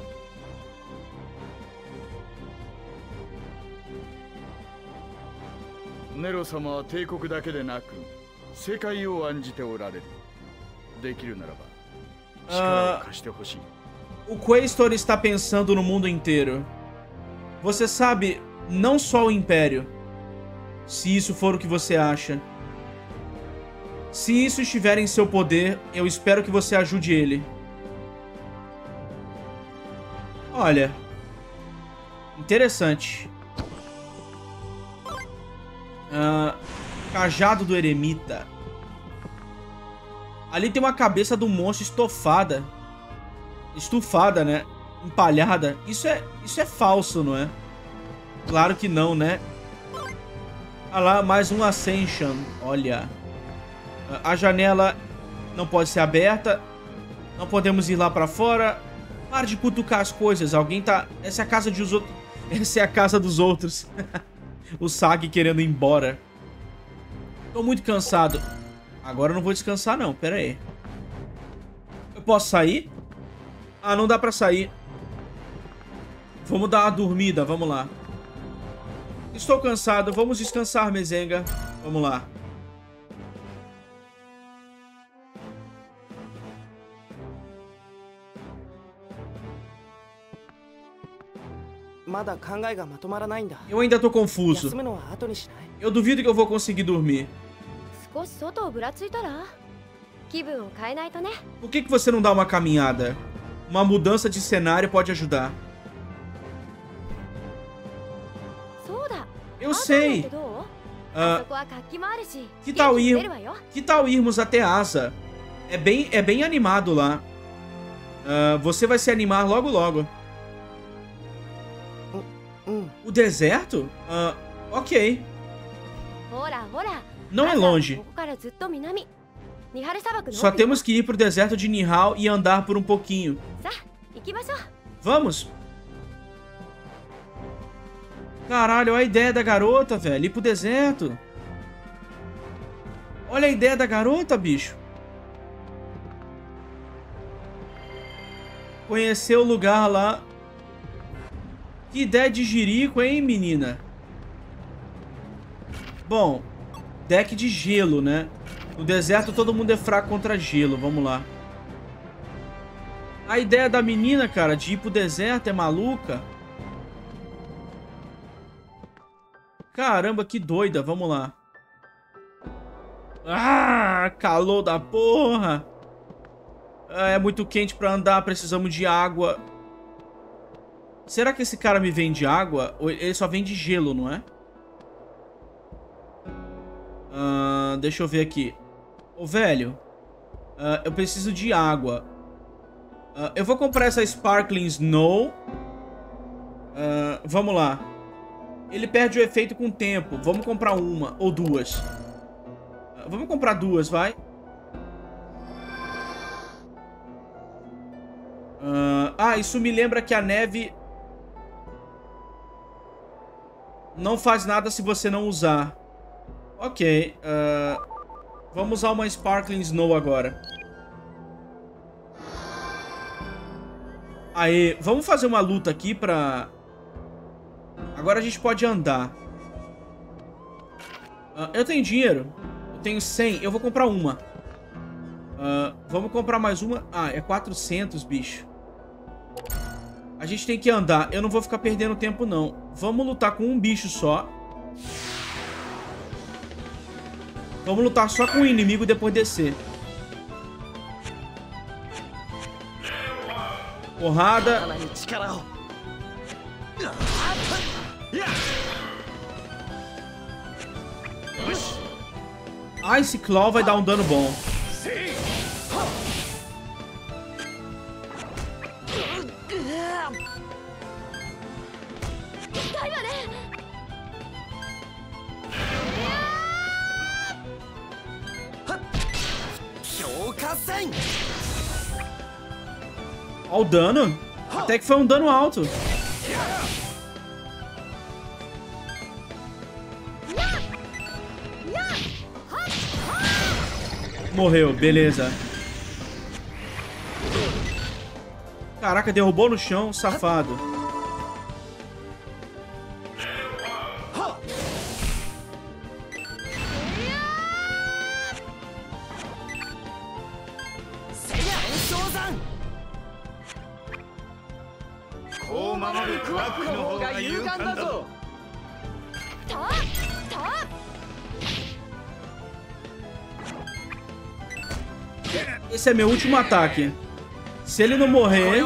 Uh, o Questor está pensando no mundo inteiro. Você sabe, não só o Império. Se isso for o que você acha. Se isso estiver em seu poder, eu espero que você ajude ele. Olha. Interessante. Uh, cajado do eremita. Ali tem uma cabeça do monstro estofada. Estufada, né? Empalhada. Isso é, isso é falso, não é? Claro que não, né? Ah lá, mais um Ascension. Olha. A janela não pode ser aberta. Não podemos ir lá pra fora. Para de cutucar as coisas. Alguém tá... Essa é a casa dos outros. Essa é a casa dos outros. O Sagi querendo ir embora. Tô muito cansado. Agora eu não vou descansar não. Pera aí. Eu posso sair? Ah, não dá pra sair. Vamos dar uma dormida. Vamos lá. Estou cansado. Vamos descansar, Mezenga. Vamos lá. Eu ainda tô confuso. Eu duvido que eu vou conseguir dormir. Por que que você não dá uma caminhada? Uma mudança de cenário pode ajudar. Eu sei. Uh, que tal ir? Que tal irmos até Asa? É bem, é bem animado lá. Uh, você vai se animar logo logo. O deserto? Uh, ok. Não é longe. Só temos que ir pro deserto de Nihao e andar por um pouquinho. Vamos. Caralho, olha a ideia da garota, velho. Ir pro deserto. Olha a ideia da garota, bicho. Conhecer o lugar lá. Que ideia de jirico, hein, menina? Bom, deck de gelo, né? No deserto todo mundo é fraco contra gelo. Vamos lá. A ideia da menina, cara, de ir pro deserto é maluca. Caramba, que doida. Vamos lá. Ah, calor da porra. É muito quente pra andar. Precisamos de água. Será que esse cara me vende água? Ou ele só vende gelo, não é? Uh, deixa eu ver aqui. Ô, velho. Uh, eu preciso de água. Uh, eu vou comprar essa Sparkling Snow. Uh, vamos lá. Ele perde o efeito com o tempo. Vamos comprar uma ou duas. Uh, vamos comprar duas, vai. Uh, ah, isso me lembra que a neve não faz nada se você não usar. Ok. Uh, vamos usar uma Sparkling Snow agora. Aê, vamos fazer uma luta aqui pra... Agora a gente pode andar. Uh, eu tenho dinheiro. Eu tenho cem. Eu vou comprar uma. Uh, vamos comprar mais uma. Ah, é quatrocentos, bicho. A gente tem que andar. Eu não vou ficar perdendo tempo, não. Vamos lutar com um bicho só. Vamos lutar só com o inimigo e depois descer. Porrada. Ah, esse Claw vai dar um dano bom. Olha o dano. Até que foi um dano alto. Morreu, beleza. Caraca, derrubou no chão, safado. Esse é meu último ataque. Se ele não morrer...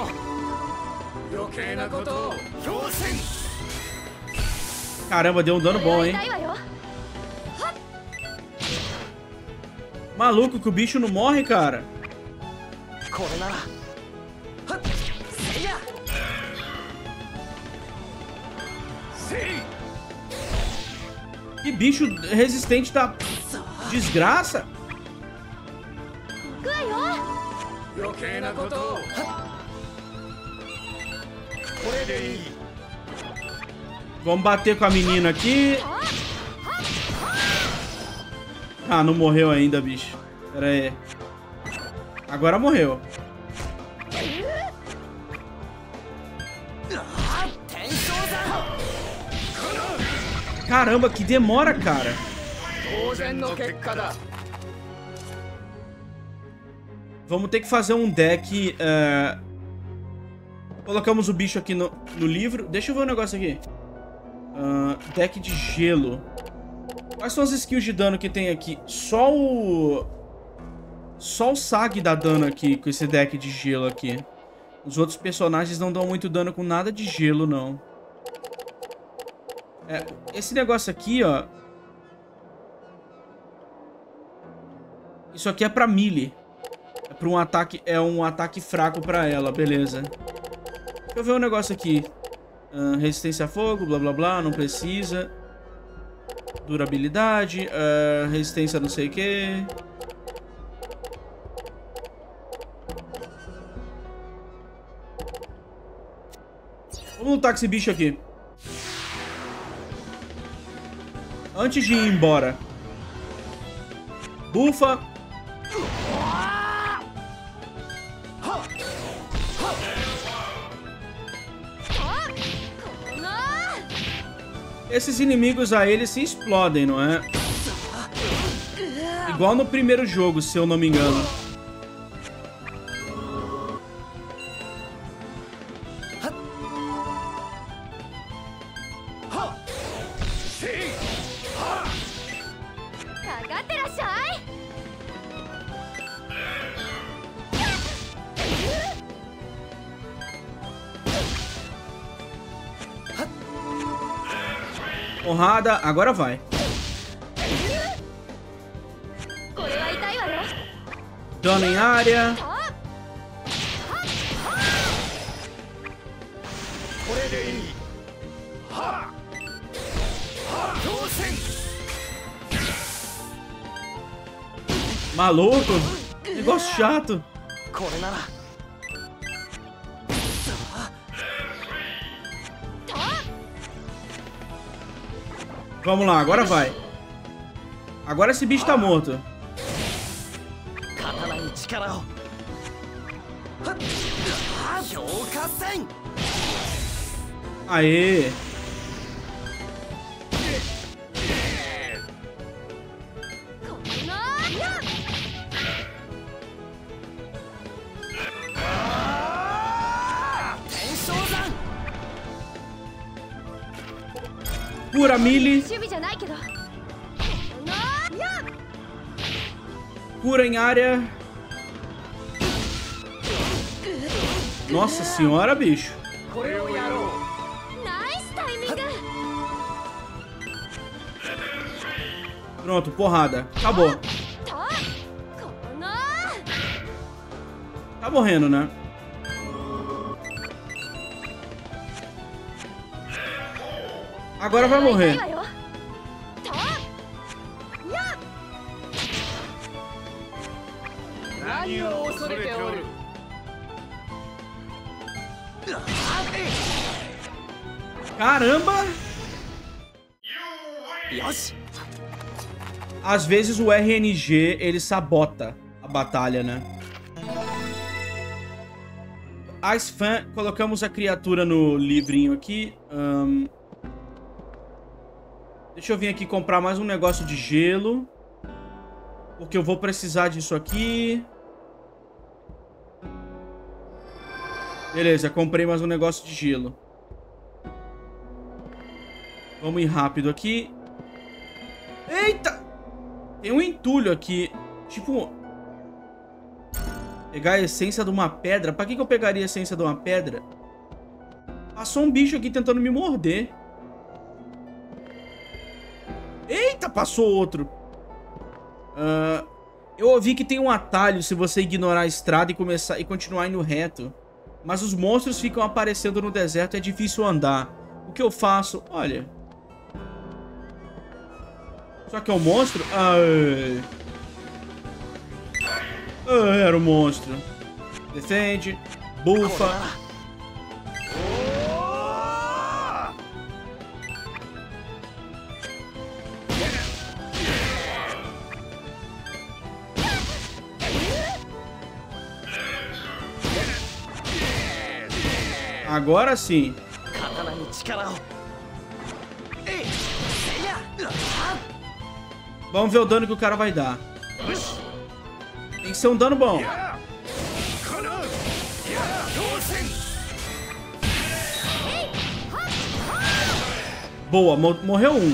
Caramba, deu um dano bom, hein? Maluco que o bicho não morre, cara. Que bicho resistente da desgraça. Vamos bater com a menina aqui. Ah, não morreu ainda, bicho. Pera aí. Agora morreu. Caramba, que demora, cara. Vamos ter que fazer um deck. Uh... Colocamos o bicho aqui no, no livro. Deixa eu ver um negócio aqui. Uh, deck de gelo. Quais são as skills de dano que tem aqui? Só o... Só o Sag dá dano aqui com esse deck de gelo aqui. Os outros personagens não dão muito dano com nada de gelo, não. É, esse negócio aqui, ó. Isso aqui é pra melee. É pra um ataque, é um ataque fraco pra ela, beleza. Deixa eu ver um negócio aqui. Uh, resistência a fogo, blá blá blá, não precisa. Durabilidade, uh, resistência a não sei o que. Vamos lutar com esse bicho aqui. Antes de ir embora. Bufa. Esses inimigos aí, eles se explodem, não é? Igual no primeiro jogo, se eu não me engano. Porrada, agora vai. Dano em área. Maluco, negócio chato. Vamos lá, agora vai. Agora esse bicho tá morto. Aê! Cura melee. Cura em área. Nossa senhora, bicho. Pronto, porrada. Acabou. Tá morrendo, né? Agora vai morrer. Caramba! Às vezes o R N G, ele sabota a batalha, né? Ice Fan, colocamos a criatura no livrinho aqui. Um... Deixa eu vir aqui comprar mais um negócio de gelo. Porque eu vou precisar disso aqui. Beleza, comprei mais um negócio de gelo. Vamos ir rápido aqui. Eita! Tem um entulho aqui. Tipo... Pegar a essência de uma pedra. Pra que que eu pegaria a essência de uma pedra? Passou um bicho aqui tentando me morder. Eita, passou outro. Uh, eu ouvi que tem um atalho se você ignorar a estrada e começar e continuar indo reto. Mas os monstros ficam aparecendo no deserto e é difícil andar. O que eu faço? Olha. Só que é um monstro? Ai. Ai, era um monstro. Defende. Bufa. Agora sim. Vamos ver o dano que o cara vai dar. Tem que ser um dano bom. Boa, morreu um.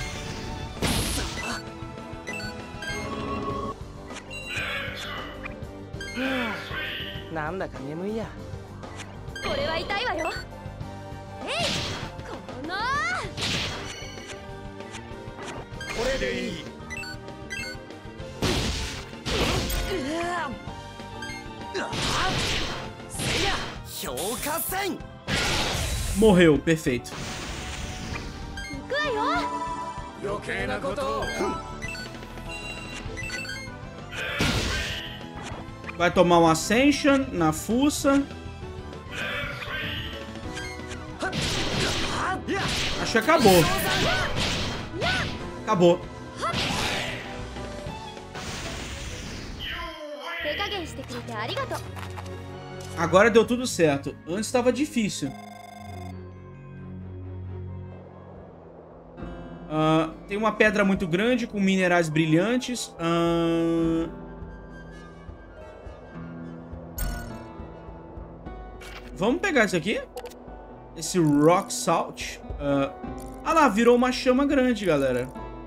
Morreu, perfeito. Vai tomar um Ascension na fuça. Acho que acabou. Acabou. Agora deu tudo certo. Antes estava difícil. Uh, tem uma pedra muito grande com minerais brilhantes. Uh... Vamos pegar isso aqui? Esse Rock Salt. Uh... Ah lá, virou uma chama grande, galera.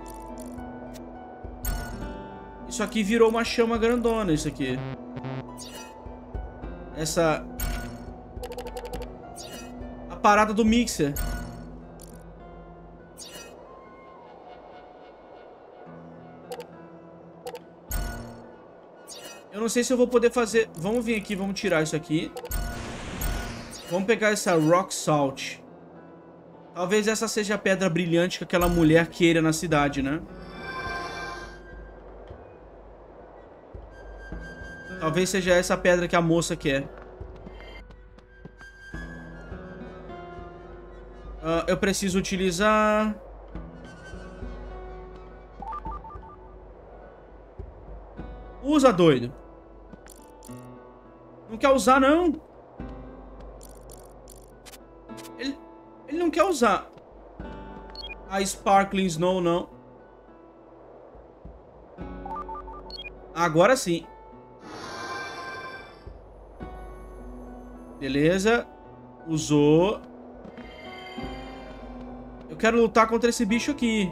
Isso aqui virou uma chama grandona, isso aqui. Essa... A parada do mixer. Eu não sei se eu vou poder fazer... Vamos vir aqui, vamos tirar isso aqui. Vamos pegar essa Rock Salt. Talvez essa seja a pedra brilhante que aquela mulher queira na cidade, né? Talvez seja essa a pedra que a moça quer. Uh, eu preciso utilizar... Usa, doido. Não quer usar, não. Ele, ele não quer usar a Sparkling Snow, não. Agora sim. Beleza. Usou. Eu quero lutar contra esse bicho aqui.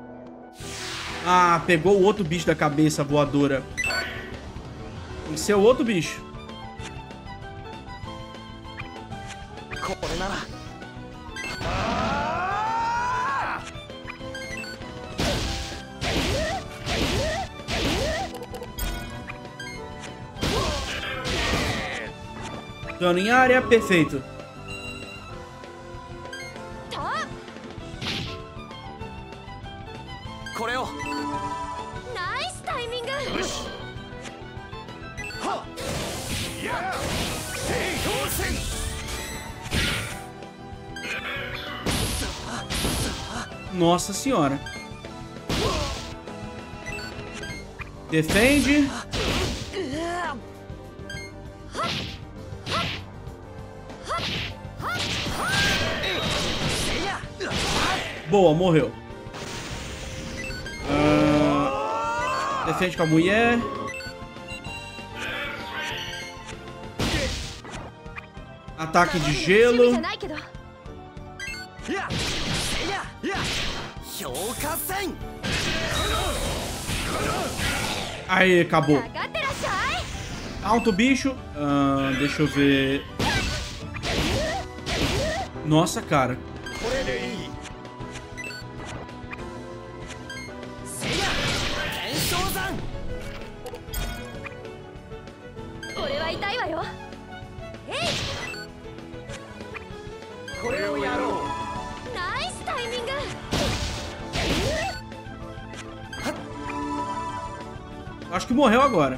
Ah, pegou o outro bicho da cabeça voadora. Tem que ser o outro bicho. Dano em área, perfeito. Nossa senhora. Defende. Boa, morreu. Uh, defende com a mulher. Ataque de gelo. Aí, acabou. Alto bicho. Uh, deixa eu ver. Nossa, cara. Acho que morreu agora.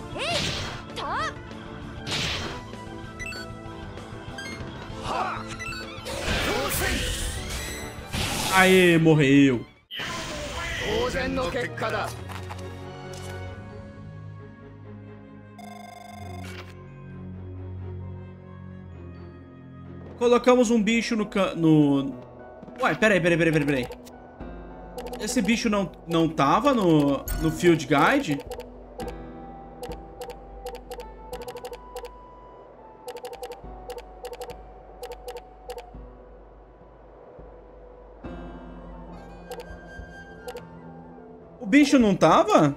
Aê, morreu. Colocamos um bicho no... Can... no... Ué, peraí, peraí, peraí, peraí, peraí. Esse bicho não, não tava no, no Field Guide? O bicho não tava?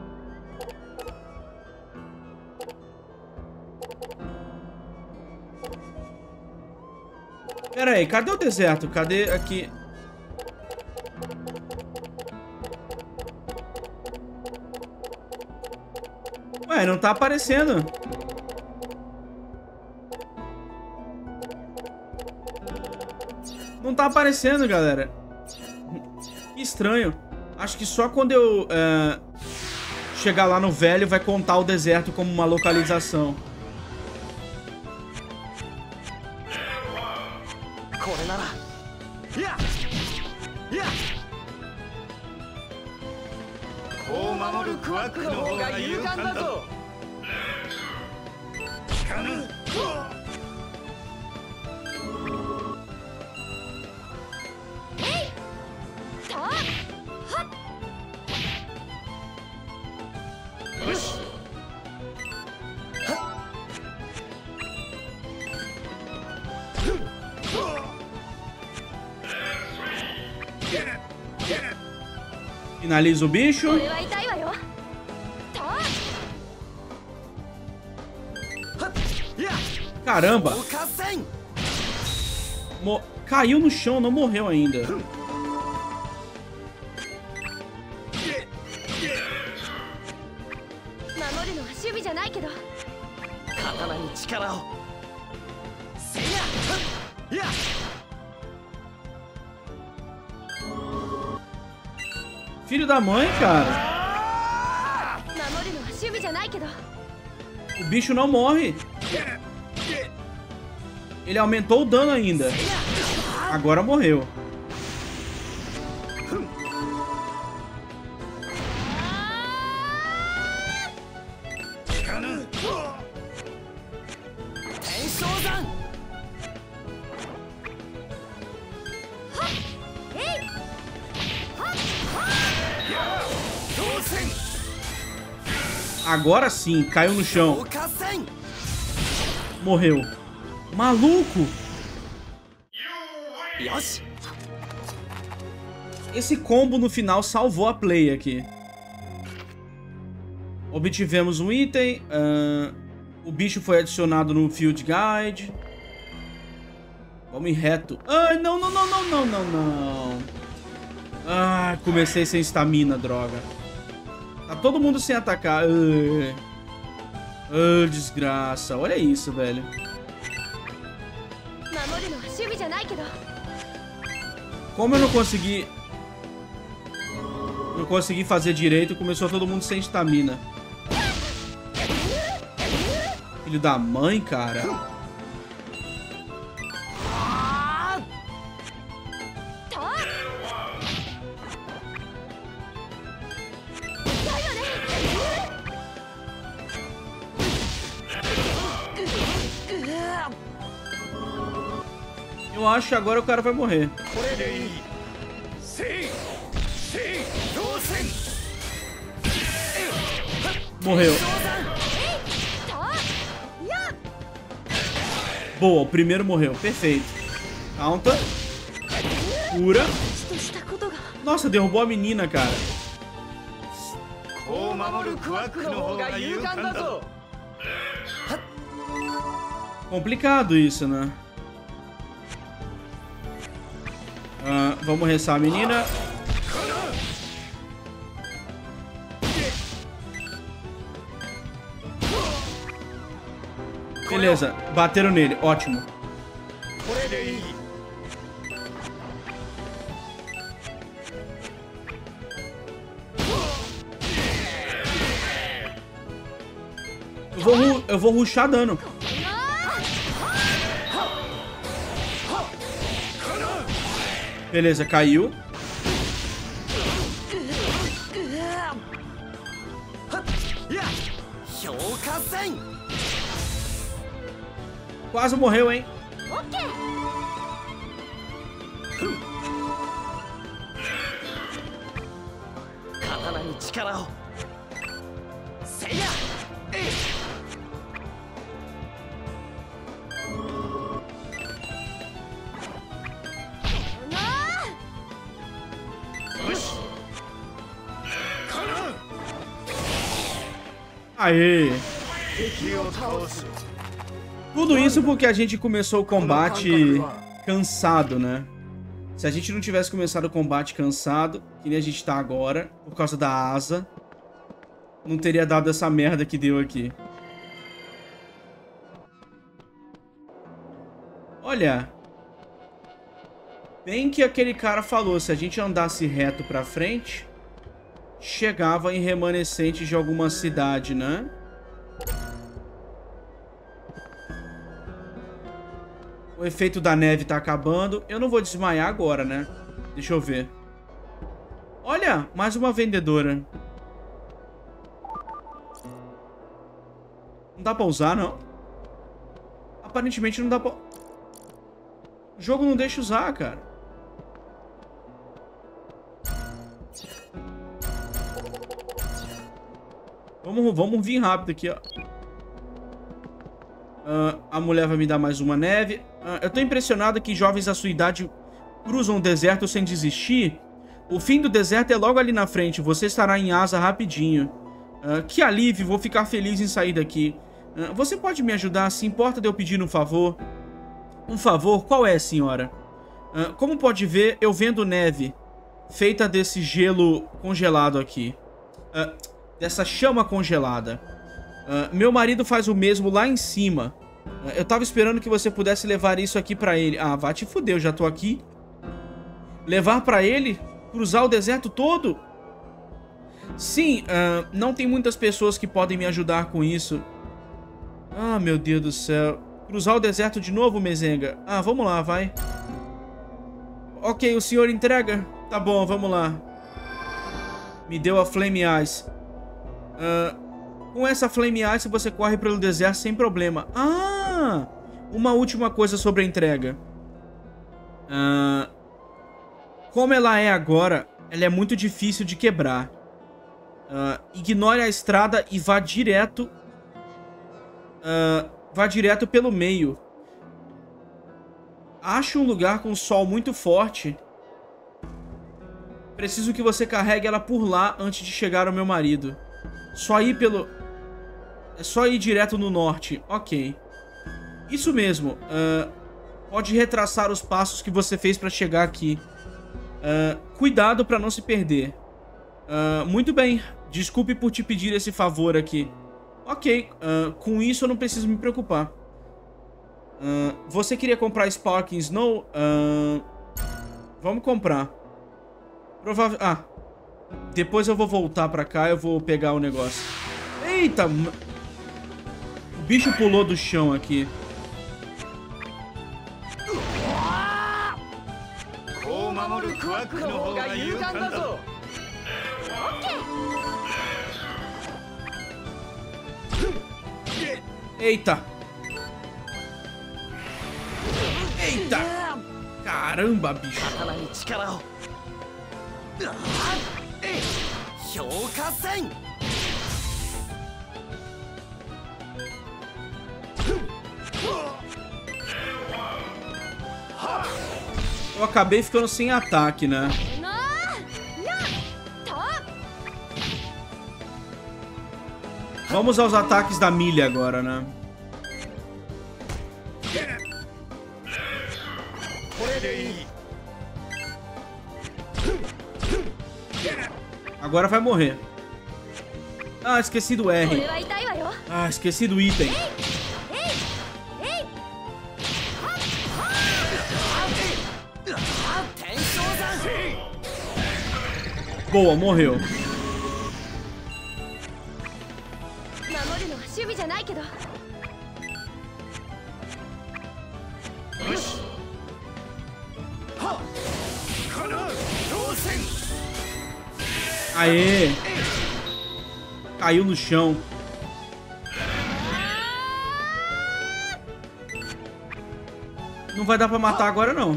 Pera aí, cadê o deserto? Cadê aqui? Ué, não tá aparecendo. Não tá aparecendo, galera. Que estranho. Acho que só quando eu é, chegar lá no velho vai contar o deserto como uma localização. Finaliza o bicho. Caramba! Mo Caiu no chão, não morreu ainda. Filho da mãe, cara. O bicho não morre. Ele aumentou o dano ainda. Agora morreu. Agora sim, caiu no chão. Morreu. Maluco! Esse combo no final salvou a play aqui. Obtivemos um item. Uh, o bicho foi adicionado no Field Guide. Vamos ir reto. Ai, não, não, não, não, não, não, não. Ah, comecei sem estamina, droga. Tá todo mundo sem atacar. Ai, ai, desgraça. Olha isso, velho. Como eu não consegui... Não consegui fazer direito, começou todo mundo sem estamina. Filho da mãe, cara. Eu acho que agora o cara vai morrer. Morreu. Boa, o primeiro morreu. Perfeito. Counta. Cura. Nossa, derrubou a menina, cara. Complicado isso, né? Uh, vamos restar a menina. Beleza, bateram nele, ótimo. Eu vou, eu vou rushar dano. Beleza, caiu. Quase morreu, hein? Aê! Tudo isso porque a gente começou o combate cansado, né? Se a gente não tivesse começado o combate cansado, que nem a gente tá agora, por causa da asa, não teria dado essa merda que deu aqui. Olha, bem que aquele cara falou, se a gente andasse reto pra frente, chegava em remanescentes de alguma cidade, né? O efeito da neve tá acabando. Eu não vou desmaiar agora, né? Deixa eu ver. Olha, mais uma vendedora. Não dá pra usar, não. Aparentemente não dá pra... O jogo não deixa usar, cara. Vamos, vamos vir rápido aqui, ó. Uh, a mulher vai me dar mais uma neve. Uh, eu tô impressionado que jovens da sua idade cruzam o deserto sem desistir. O fim do deserto é logo ali na frente. Você estará em Asa rapidinho. Uh, que alívio, vou ficar feliz em sair daqui. Uh, você pode me ajudar? Se importa de eu pedir um favor? Um favor? Qual é, senhora? Uh, como pode ver, eu vendo neve feita desse gelo congelado aqui. Uh, dessa chama congelada. Uh, meu marido faz o mesmo lá em cima. Uh, eu tava esperando que você pudesse levar isso aqui pra ele. Ah, vá te fuder, eu já tô aqui. Levar pra ele? Cruzar o deserto todo? Sim, uh, não tem muitas pessoas que podem me ajudar com isso. Ah, meu Deus do céu. Cruzar o deserto de novo, Mezenga? Ah, vamos lá, vai. Ok, o senhor entrega? Tá bom, vamos lá. Me deu a Flame Ice. Uh, com essa Flame Ice você corre pelo deserto sem problema. Ah! Uma última coisa sobre a entrega. Uh, como ela é agora, ela é muito difícil de quebrar. Uh, ignore a estrada e vá direto... Uh, vá direto pelo meio. Ache um lugar com sol muito forte. Preciso que você carregue ela por lá antes de chegar ao meu marido. Só ir pelo... É só ir direto no norte. Ok. Isso mesmo. Uh, pode retraçar os passos que você fez para chegar aqui. Uh, cuidado para não se perder. Uh, muito bem. Desculpe por te pedir esse favor aqui. Ok. Uh, com isso eu não preciso me preocupar. Uh, você queria comprar Sparking Snow? Uh, vamos comprar. Provável... Ah. Depois eu vou voltar pra cá e eu vou pegar o negócio. Eita! O bicho pulou do chão aqui. Eita! Eita! Caramba, bicho! Eu acabei ficando sem ataque, né? Vamos aos ataques da milha agora, né? Agora vai morrer. Ah, esqueci do R. Ah, esqueci do item. Boa, morreu. Aê! Caiu no chão. Não vai dar pra matar agora, não.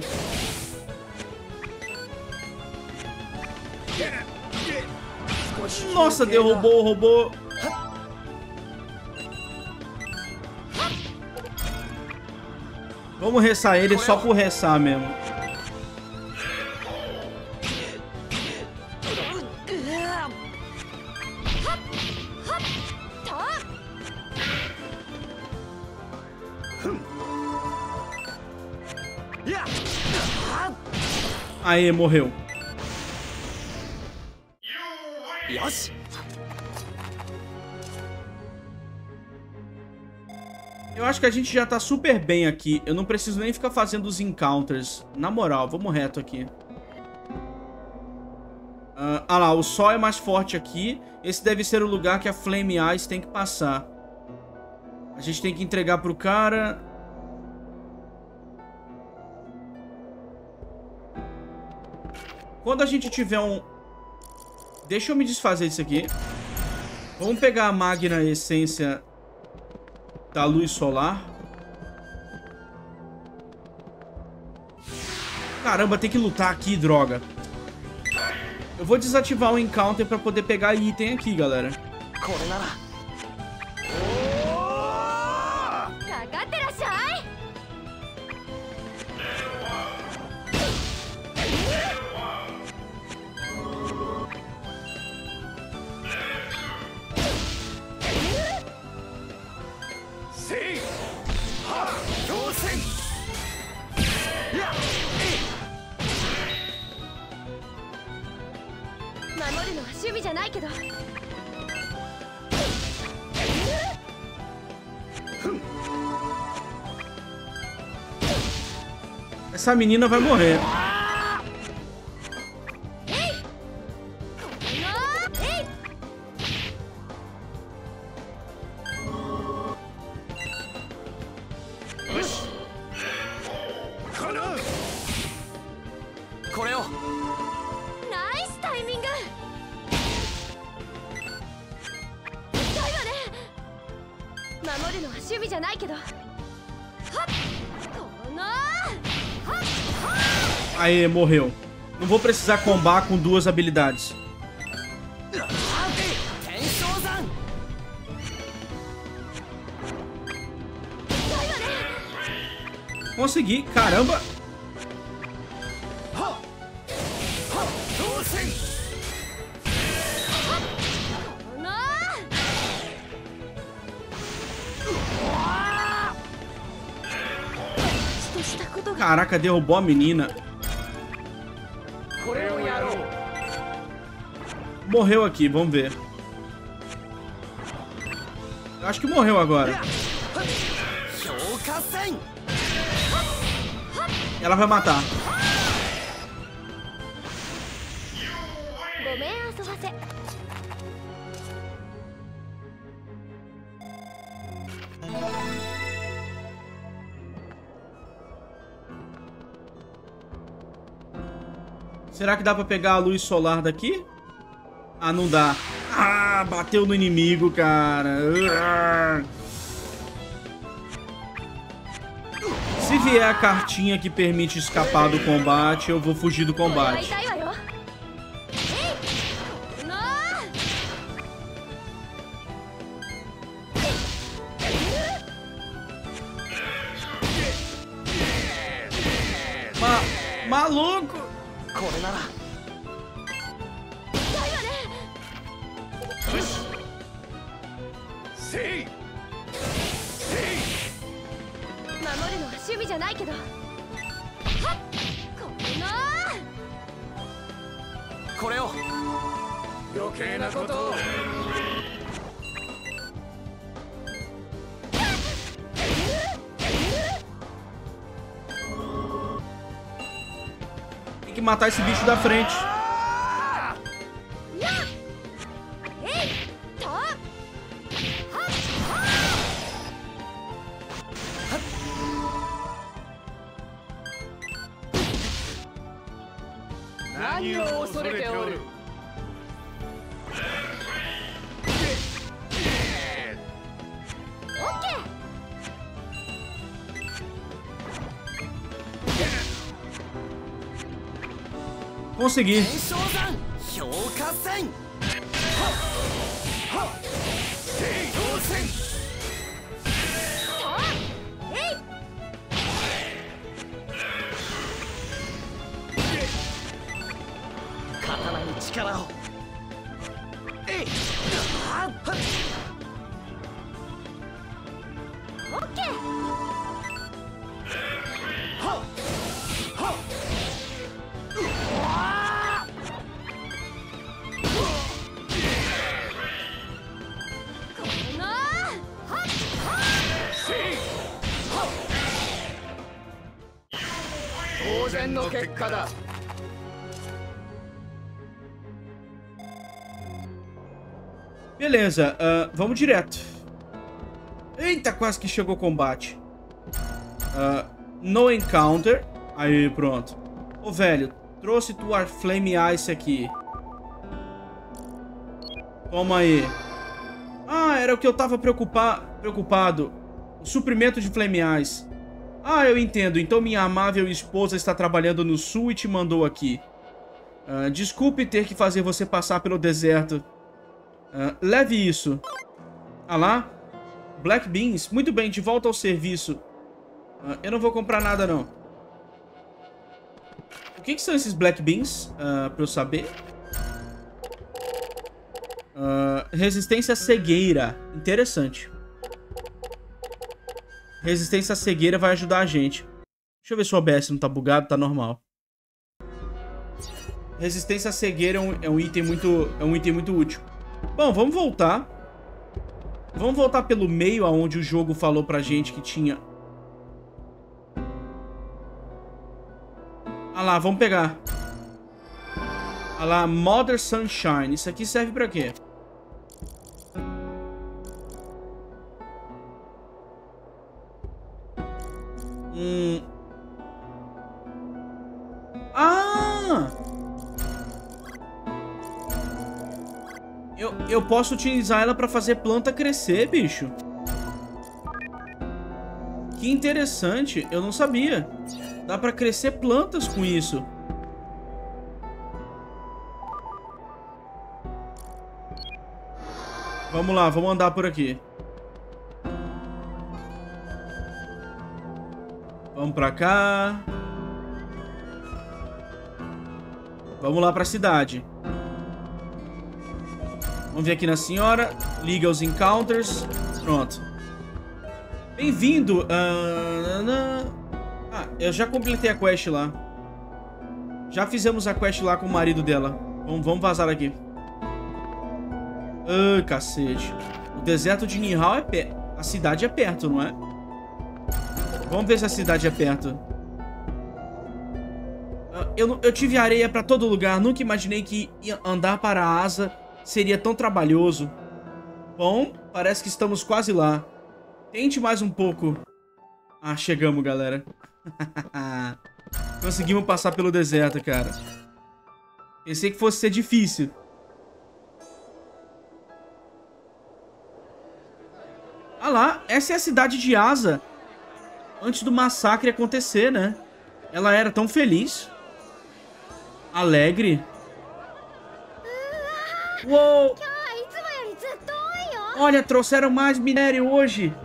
Nossa, derrubou o robô. Vamos ressar ele só por ressar mesmo. Aê, morreu. Eu acho que a gente já tá super bem aqui. Eu não preciso nem ficar fazendo os encounters. Na moral, vamos reto aqui. Uh, ah lá, o sol é mais forte aqui. Esse deve ser o lugar que a Flame Ice tem que passar. A gente tem que entregar pro cara. Quando a gente tiver um... Deixa eu me desfazer disso aqui. Vamos pegar a Magna Essência da Luz Solar. Caramba, tem que lutar aqui, droga. Eu vou desativar o Encounter pra poder pegar item aqui, galera. Essa menina vai morrer. Aê, morreu. Não vou precisar combar com duas habilidades. Consegui, caramba. Caraca, derrubou a menina. Morreu aqui, vamos ver. Eu acho que morreu agora. Ela vai matar. Será que dá pra pegar a luz solar daqui? Ah, não dá. Ah, bateu no inimigo, cara. Se vier a cartinha que permite escapar do combate, eu vou fugir do combate. Ma maluco! Tem que matar esse bicho da frente. Consegui. Beleza, uh, vamos direto. Eita, quase que chegou o combate. Uh, no encounter. Aí, pronto. Ô, velho, Trouxe tua Flame Ice aqui. Toma aí. Ah, era o que eu tava preocupa preocupado. O suprimento de Flame Ice. Ah, eu entendo. Então minha amável esposa está trabalhando no sul e te mandou aqui. Uh, desculpe ter que fazer você passar pelo deserto. Uh, leve isso. Ah lá. Black Beans. Muito bem, de volta ao serviço. Uh, eu não vou comprar nada, não. O que, que são esses Black Beans? Uh, pra eu saber. Uh, resistência à cegueira. Interessante. Resistência à cegueira vai ajudar a gente. Deixa eu ver se o O B S não tá bugado, tá normal. Resistência à cegueira é um, é um item muito, é um item muito útil. Bom, vamos voltar. Vamos voltar pelo meio, aonde o jogo falou pra gente que tinha. Ah lá, vamos pegar. Ah lá, Mother Sunshine. Isso aqui serve pra quê? Hum. Ah! Eu, eu posso utilizar ela pra fazer planta crescer, bicho. Que interessante. Eu não sabia. Dá pra crescer plantas com isso. Vamos lá, vamos andar por aqui. Vamos pra cá. Vamos lá pra cidade. Vamos ver aqui na senhora. Liga os encounters. Pronto. Bem-vindo. Uh, ah, eu já completei a quest lá. Já fizemos a quest lá com o marido dela. Vamos, vamos vazar aqui. Ai, ah, cacete. O deserto de Nihal é perto. A cidade é perto, não é? Vamos ver se a cidade é perto. Uh, eu, eu tive areia pra todo lugar. Nunca imaginei que andar para a asa seria tão trabalhoso. Bom, parece que estamos quase lá. Tente mais um pouco. Ah, chegamos, galera. Conseguimos passar pelo deserto, cara. Pensei que fosse ser difícil. Ah lá, essa é a cidade de Asa. Antes do massacre acontecer, né? Ela era tão feliz. Alegre. Uou! Olha, trouxeram mais minério hoje.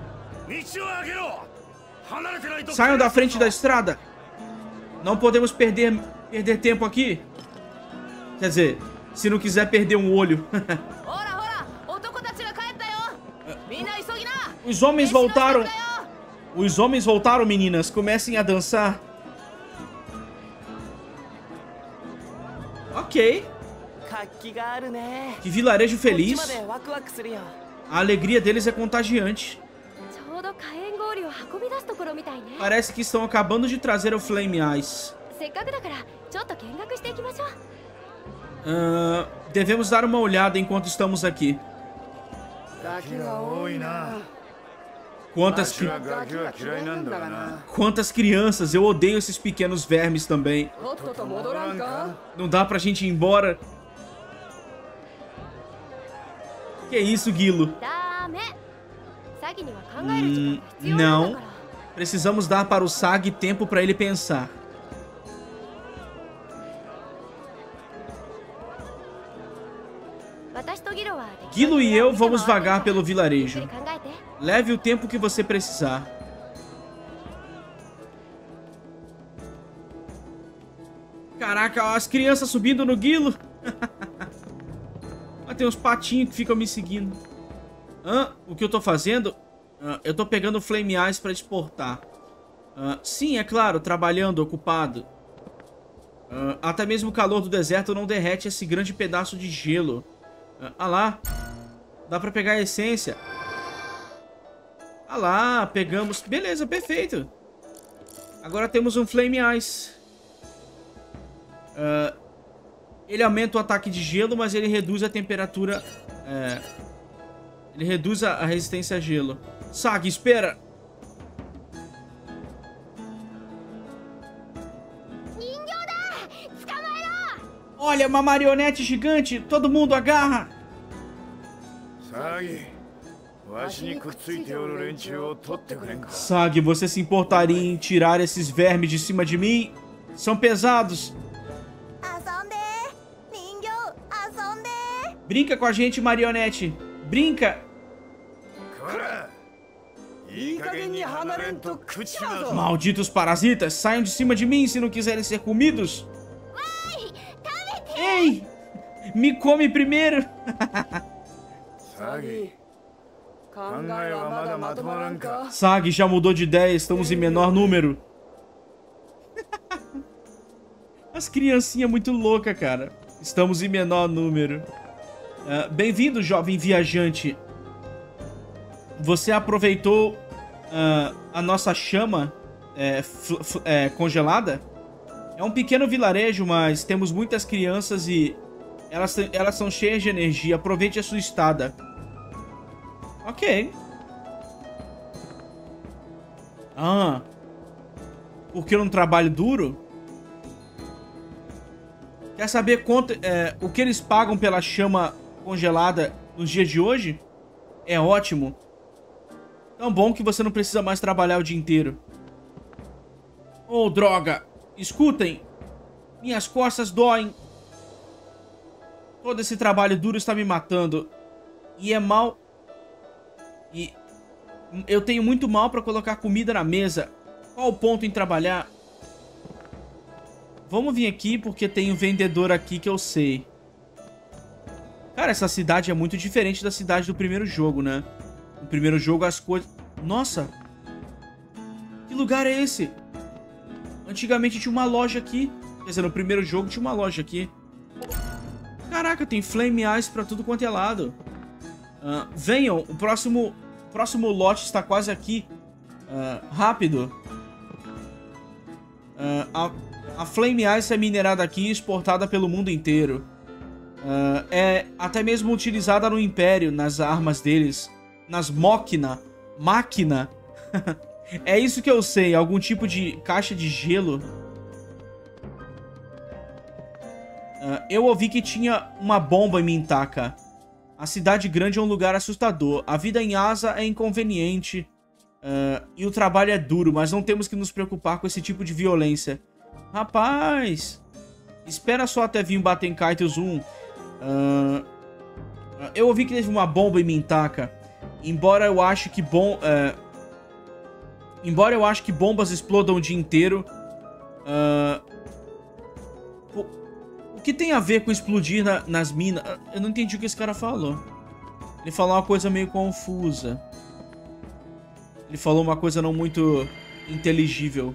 Saiam da frente da estrada. Não podemos perder, perder tempo aqui. Quer dizer, se não quiser perder um olho. Os homens voltaram. Os homens voltaram, meninas. Comecem a dançar. Ok. Que vilarejo feliz. A alegria deles é contagiante. Parece que estão acabando de trazer o Flame Ice. Uh, devemos dar uma olhada enquanto estamos aqui. Quantas, cri... Quantas crianças. Eu odeio esses pequenos vermes também. Não dá pra gente ir embora. Que isso, Guilo? Hum, não. Precisamos dar para o Sag tempo para ele pensar. Guilo e eu vamos vagar pelo vilarejo. Leve o tempo que você precisar. Caraca, as crianças subindo no Guilo. Mas tem uns patinhos que ficam me seguindo. Ah, o que eu tô fazendo? Ah, eu tô pegando Flame Ice pra exportar. Ah, sim, é claro, trabalhando, ocupado. Ah, até mesmo o calor do deserto não derrete esse grande pedaço de gelo. Ah, ah lá. Dá pra pegar a essência. Ah lá, pegamos. Beleza, perfeito. Agora temos um Flame Ice. Uh, ele aumenta o ataque de gelo, mas ele reduz a temperatura. É, ele reduz a, a resistência a gelo. Sag, espera. Olha, uma marionete gigante. Todo mundo agarra. Sag, você se importaria em tirar esses vermes de cima de mim? São pesados. Brinca com a gente, marionete. Brinca. Malditos parasitas, saiam de cima de mim se não quiserem ser comidos. Ei, me come primeiro. Sag, já mudou de ideia, estamos em menor número. As criancinhas muito loucas, cara. Estamos em menor número. Uh, Bem-vindo, jovem viajante. Você aproveitou uh, a nossa chama é, é, congelada? É um pequeno vilarejo, mas temos muitas crianças e elas, elas são cheias de energia. Aproveite a sua estada. Ok. Ah. Porque eu não trabalho duro? Quer saber quanto, é, o que eles pagam pela chama congelada nos dias de hoje? É ótimo. Tão bom que você não precisa mais trabalhar o dia inteiro. Oh, droga. Escutem. Minhas costas doem. Todo esse trabalho duro está me matando. E é mal... E... Eu tenho muito mal para colocar comida na mesa. Qual o ponto em trabalhar? Vamos vir aqui porque tem um vendedor aqui que eu sei. Cara, essa cidade é muito diferente da cidade do primeiro jogo, né? No primeiro jogo as coisas... Nossa! Que lugar é esse? Antigamente tinha uma loja aqui. Quer dizer, no primeiro jogo tinha uma loja aqui. Caraca, tem Flame Ice pra tudo quanto é lado. Uh, venham, o próximo, próximo lote está quase aqui. Uh, rápido. Uh, a, a Flame Ice é minerada aqui e exportada pelo mundo inteiro. Uh, é até mesmo utilizada no Império, nas armas deles. Nas máquina. Máquina. É isso que eu sei. Algum tipo de caixa de gelo. Uh, eu ouvi que tinha uma bomba em Mintaka. A cidade grande é um lugar assustador. A vida em Asa é inconveniente. Uh, e o trabalho é duro, mas não temos que nos preocupar com esse tipo de violência. Rapaz! Espera só até vir bater em Kaito Zoom. Uh, eu ouvi que teve uma bomba em Mintaka. Embora eu ache que bom... Uh, embora eu ache que bombas explodam o dia inteiro... Uh, o que tem a ver com explodir na, nas minas? Eu não entendi o que esse cara falou. Ele falou uma coisa meio confusa. Ele falou uma coisa não muito inteligível.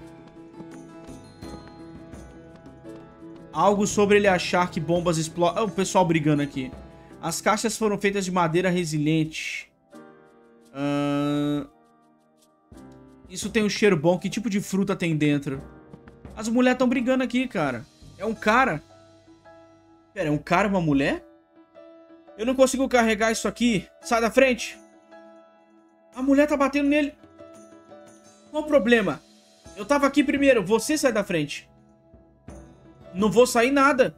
Algo sobre ele achar que bombas explodem... Oh, o pessoal brigando aqui. As caixas foram feitas de madeira resiliente. Uh... Isso tem um cheiro bom. Que tipo de fruta tem dentro? As mulheres estão brigando aqui, cara. É um cara... Pera, é um cara e uma mulher? Eu não consigo carregar isso aqui. Sai da frente. A mulher tá batendo nele. Qual o problema? Eu tava aqui primeiro. Você sai da frente. Não vou sair nada.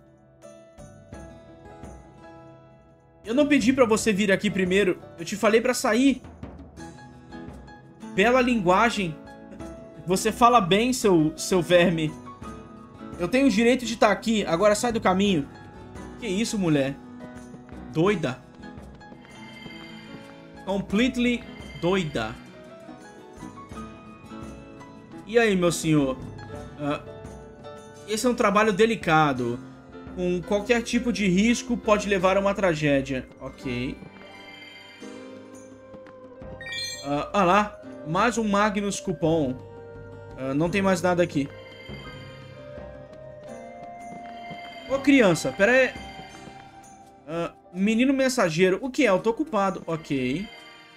Eu não pedi pra você vir aqui primeiro. Eu te falei pra sair. Bela linguagem. Você fala bem, seu, seu verme. Eu tenho o direito de estar aqui. Agora sai do caminho. Que isso, mulher? Doida. Completely doida. E aí, meu senhor? Uh, esse é um trabalho delicado. Com qualquer tipo de risco pode levar a uma tragédia. Ok. Uh, ah lá. Mais um Magnus Cupom. Uh, não tem mais nada aqui. Ô, criança, pera aí. Uh, menino mensageiro. O que é? Eu tô ocupado. Ok.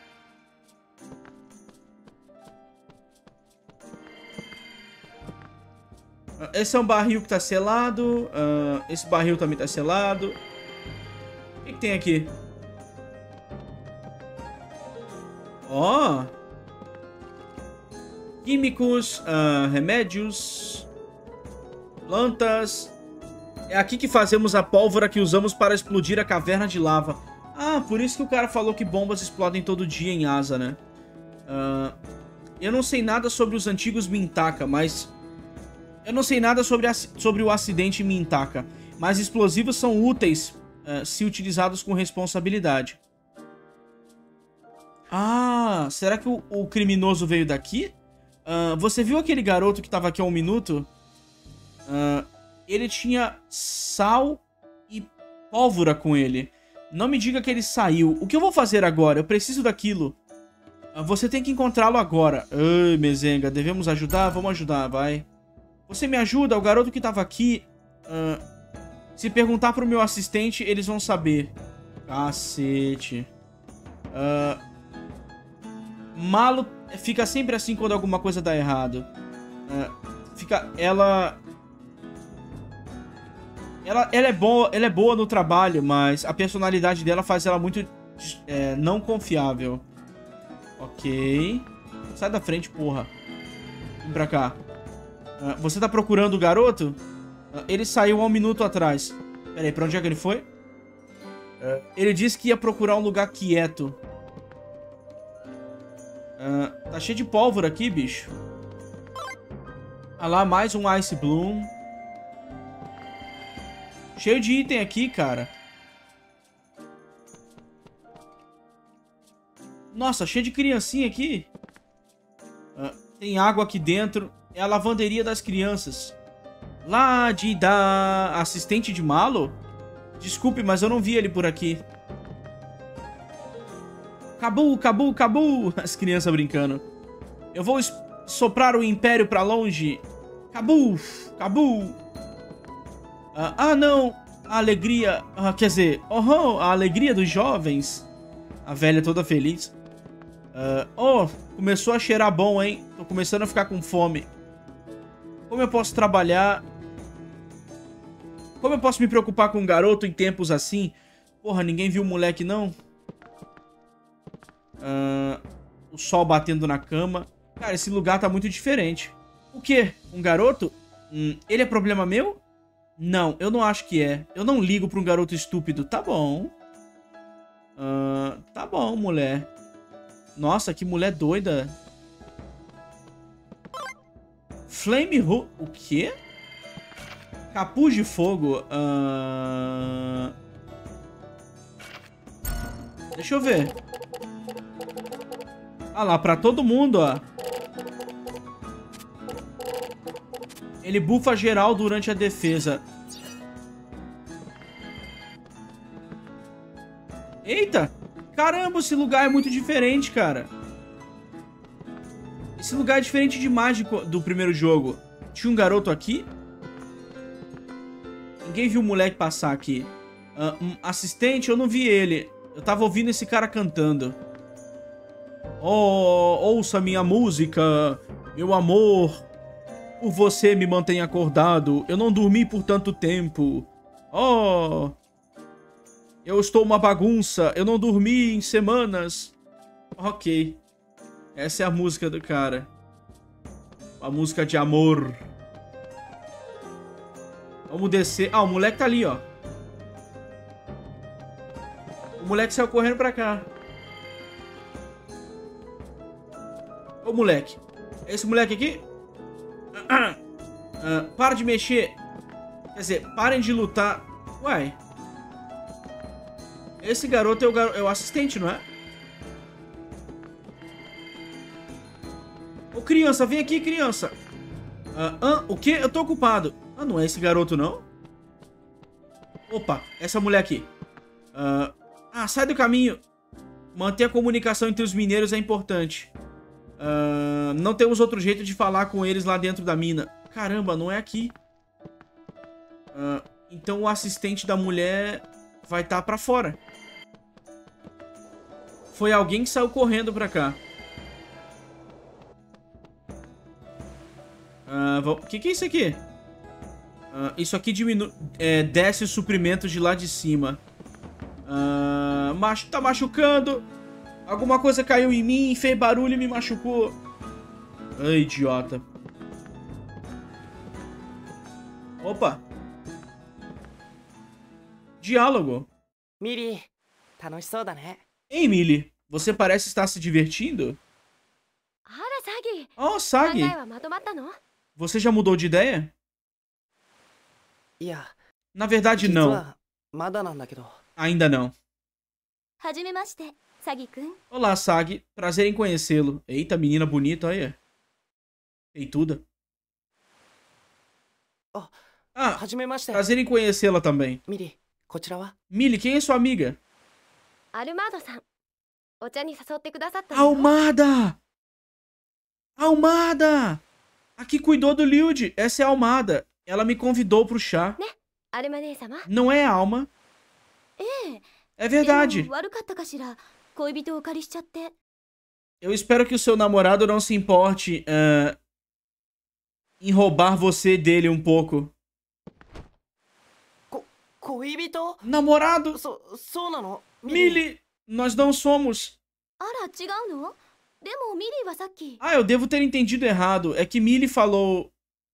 Uh, esse é um barril que tá selado. Uh, esse barril também tá selado. O que, que tem aqui? Ó. Oh. Químicos. Uh, remédios. Plantas. É aqui que fazemos a pólvora que usamos para explodir a caverna de lava. Ah, por isso que o cara falou que bombas explodem todo dia em Asa, né? Uh, eu não sei nada sobre os antigos Mintaka, mas... Eu não sei nada sobre, a... sobre o acidente em Mintaka, mas explosivos são úteis uh, se utilizados com responsabilidade. Ah, será que o, o criminoso veio daqui? Uh, você viu aquele garoto que estava aqui há um minuto? Uh, ele tinha sal e pólvora com ele. Não me diga que ele saiu. O que eu vou fazer agora? Eu preciso daquilo. Uh, você tem que encontrá-lo agora. Ai, Mezenga, devemos ajudar? Vamos ajudar, vai. Você me ajuda? O garoto que estava aqui... Uh, se perguntar pro meu assistente, eles vão saber. Cacete. Uh, Malo fica sempre assim quando alguma coisa dá errado. Uh, fica... Ela... Ela, ela, é boa, ela é boa no trabalho, mas a personalidade dela faz ela muito é, não confiável. Ok. Sai da frente, porra. Vem pra cá. Uh, você tá procurando o garoto? Uh, ele saiu há um minuto atrás. Pera aí, pra onde é que ele foi? Uh, ele disse que ia procurar um lugar quieto. Uh, tá cheio de pólvora aqui, bicho. Ah lá, mais um Ice Bloom. Cheio de item aqui, cara. Nossa, cheio de criancinha aqui. Uh, tem água aqui dentro. É a lavanderia das crianças. Lá de da assistente de Malo? Desculpe, mas eu não vi ele por aqui. Cabu, Cabu, Cabu. As crianças brincando. Eu vou soprar o império pra longe. Cabu, Cabu. Ah, ah, não. A alegria... Ah, quer dizer... Oh, a alegria dos jovens. A velha toda feliz. Uh, oh, começou a cheirar bom, hein? Tô começando a ficar com fome. Como eu posso trabalhar? Como eu posso me preocupar com um garoto em tempos assim? Porra, ninguém viu o moleque, não? Uh, o sol batendo na cama. Cara, esse lugar tá muito diferente. O quê? Um garoto? Hum, ele é problema meu? Não, eu não acho que é. Eu não ligo pra um garoto estúpido. Tá bom. Uh, tá bom, mulher. Nossa, que mulher doida. Flame Hood. O quê? Capuz de fogo. Uh... Deixa eu ver. Ah lá, pra todo mundo, ó. Ele bufa geral durante a defesa. Eita! Caramba, esse lugar é muito diferente, cara. Esse lugar é diferente demais do primeiro jogo. Tinha um garoto aqui. Ninguém viu o moleque passar aqui. Uh, um assistente, eu não vi ele. Eu tava ouvindo esse cara cantando. Oh, ouça minha música, meu amor. Por você me mantém acordado. Eu não dormi por tanto tempo. Oh... Eu estou uma bagunça. Eu não dormi em semanas. Ok. Essa é a música do cara. A música de amor. Vamos descer. Ah, o moleque tá ali, ó. O moleque saiu correndo pra cá. Ô, moleque. Esse moleque aqui? Uh, para de mexer. Quer dizer, parem de lutar. Uai. Esse garoto é o, gar... é o assistente, não é? Ô, criança, vem aqui, criança. Uh, ah, o quê? Eu tô ocupado. Ah, não é esse garoto, não? Opa, essa mulher aqui. Uh, ah, sai do caminho. Manter a comunicação entre os mineiros é importante. Uh, não temos outro jeito de falar com eles lá dentro da mina. Caramba, não é aqui. Uh, então o assistente da mulher vai estar pra fora. Foi alguém que saiu correndo pra cá. O uh, que, que é isso aqui? Uh, isso aqui diminu é, desce os suprimentos de lá de cima. Uh, macho, tá machucando. Alguma coisa caiu em mim, fez barulho e me machucou. Ai, idiota. Opa. Diálogo. ミリー、楽しそうだね。 Ei, Millie, você parece estar se divertindo? あらサギ、 Oh, 考 Sagi, えはまとまったの？ você já mudou de ideia? いや、 Na verdade, 実 não. はまだなんだけど。 Ainda não. はじめまして、サギくん。 Olá, Sagi. Prazer em conhecê-lo. Eita, menina bonita, olha. Peituda. あ、 Ah, はじめまして。 prazer em conhecê-la também. ミリー、こちらは？ Millie, quem é sua amiga? アルマードさん、お茶に誘ってくださったのよ。 Almada! Almada! A que cuidou do Liud. Essa é a Almada. Ela me convidou pro chá. アルマ姉様。 Não é a Alma. ええ。 É で verdade. も悪かったかしら。恋人をお借りしちゃって。 Eu espero que o seu namorado não se importe ah, em roubar você dele um pouco. こ、恋人？ Namorado? そ、そうなの？ Millie, nós não somos. あら違うの？でもミリーはさっき。 Ah, eu devo ter entendido errado. É que Millie falou...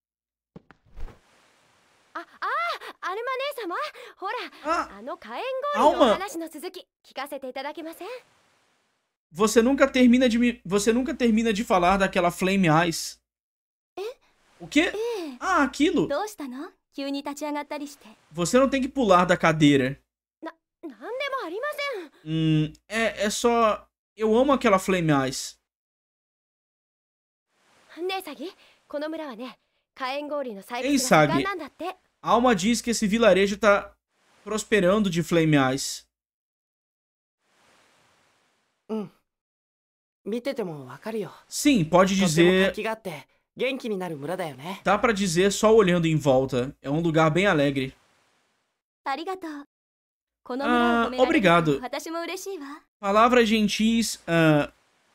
あ、ああ、アルマ姉様。ほら、 Ah, あの火炎氷のお Alma. 話の続き聞かせていただけません？ você nunca termina de me... Você nunca termina de falar daquela Flame Eyes. O quê? ええ。 Ah, aquilo. どうしたの？急に立ち上がったりして。 Você não tem que pular da cadeira. な、なんでもありません。 Hum, é, é só... Eu amo aquela Flame Eyes. ねえサギ、この村はね、火炎氷の採 Ei, 掘が盛 Sagi. んなんだって。 Alma diz que esse vilarejo tá prosperando de Flame Eyes. うん。見ててもわかるよ。 Sim, pode とっても dizer... 活気があって元気になる村だよね。 Dá pra dizer só olhando em volta. É um lugar bem alegre. ありがとう。この村を褒められる obrigado. と私も嬉しいわ。 Palavras gentis ah,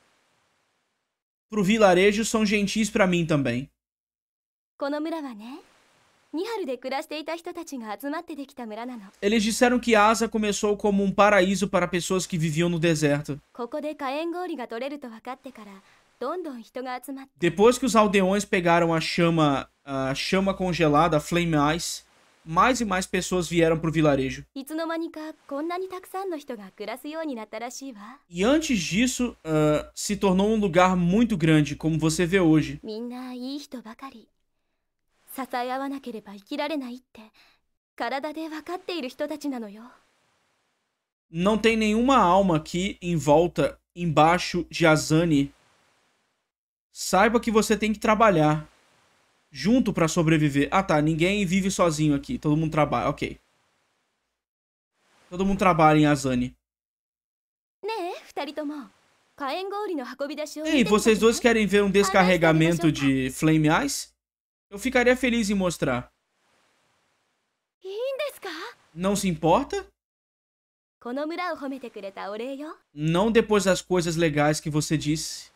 pro vilarejo são gentis pra mim também. この村はね、ニハルで暮らしていた人たちが集まってできた村なの。 Eles disseram que Asa começou como um paraíso para pessoas que viviam no deserto. ここで火炎氷が取れると分かってから、どんどん人が集まって。 Depois que os aldeões pegaram a chama, a chama congelada, a Flame Ice, mais e mais pessoas vieram pro vilarejo. いつの間にかこんなにたくさんの人が暮らすようになったらしいわ。 E antes disso, ah, se tornou um lugar muito grande, como você vê hoje. みんないい人ばかり。支え合わなければ生きられないって体で分かっている人たちなのよ。 Não tem nenhuma alma aqui em volta, embaixo de Azani. Saiba que você tem que trabalhar junto pra sobreviver. Ah tá, ninguém vive sozinho aqui. Todo mundo trabalha, ok. Todo mundo trabalha em Azani. ねえ、二人とも火炎氷の運び出しを見 Ei, てみた vocês くない dois querem ver um descarregamento de Flame Ice? Eu ficaria feliz em mostrar. いいんですか？ Não se importa? この村を褒めてくれたお礼よ。 Não depois das coisas legais que você disse.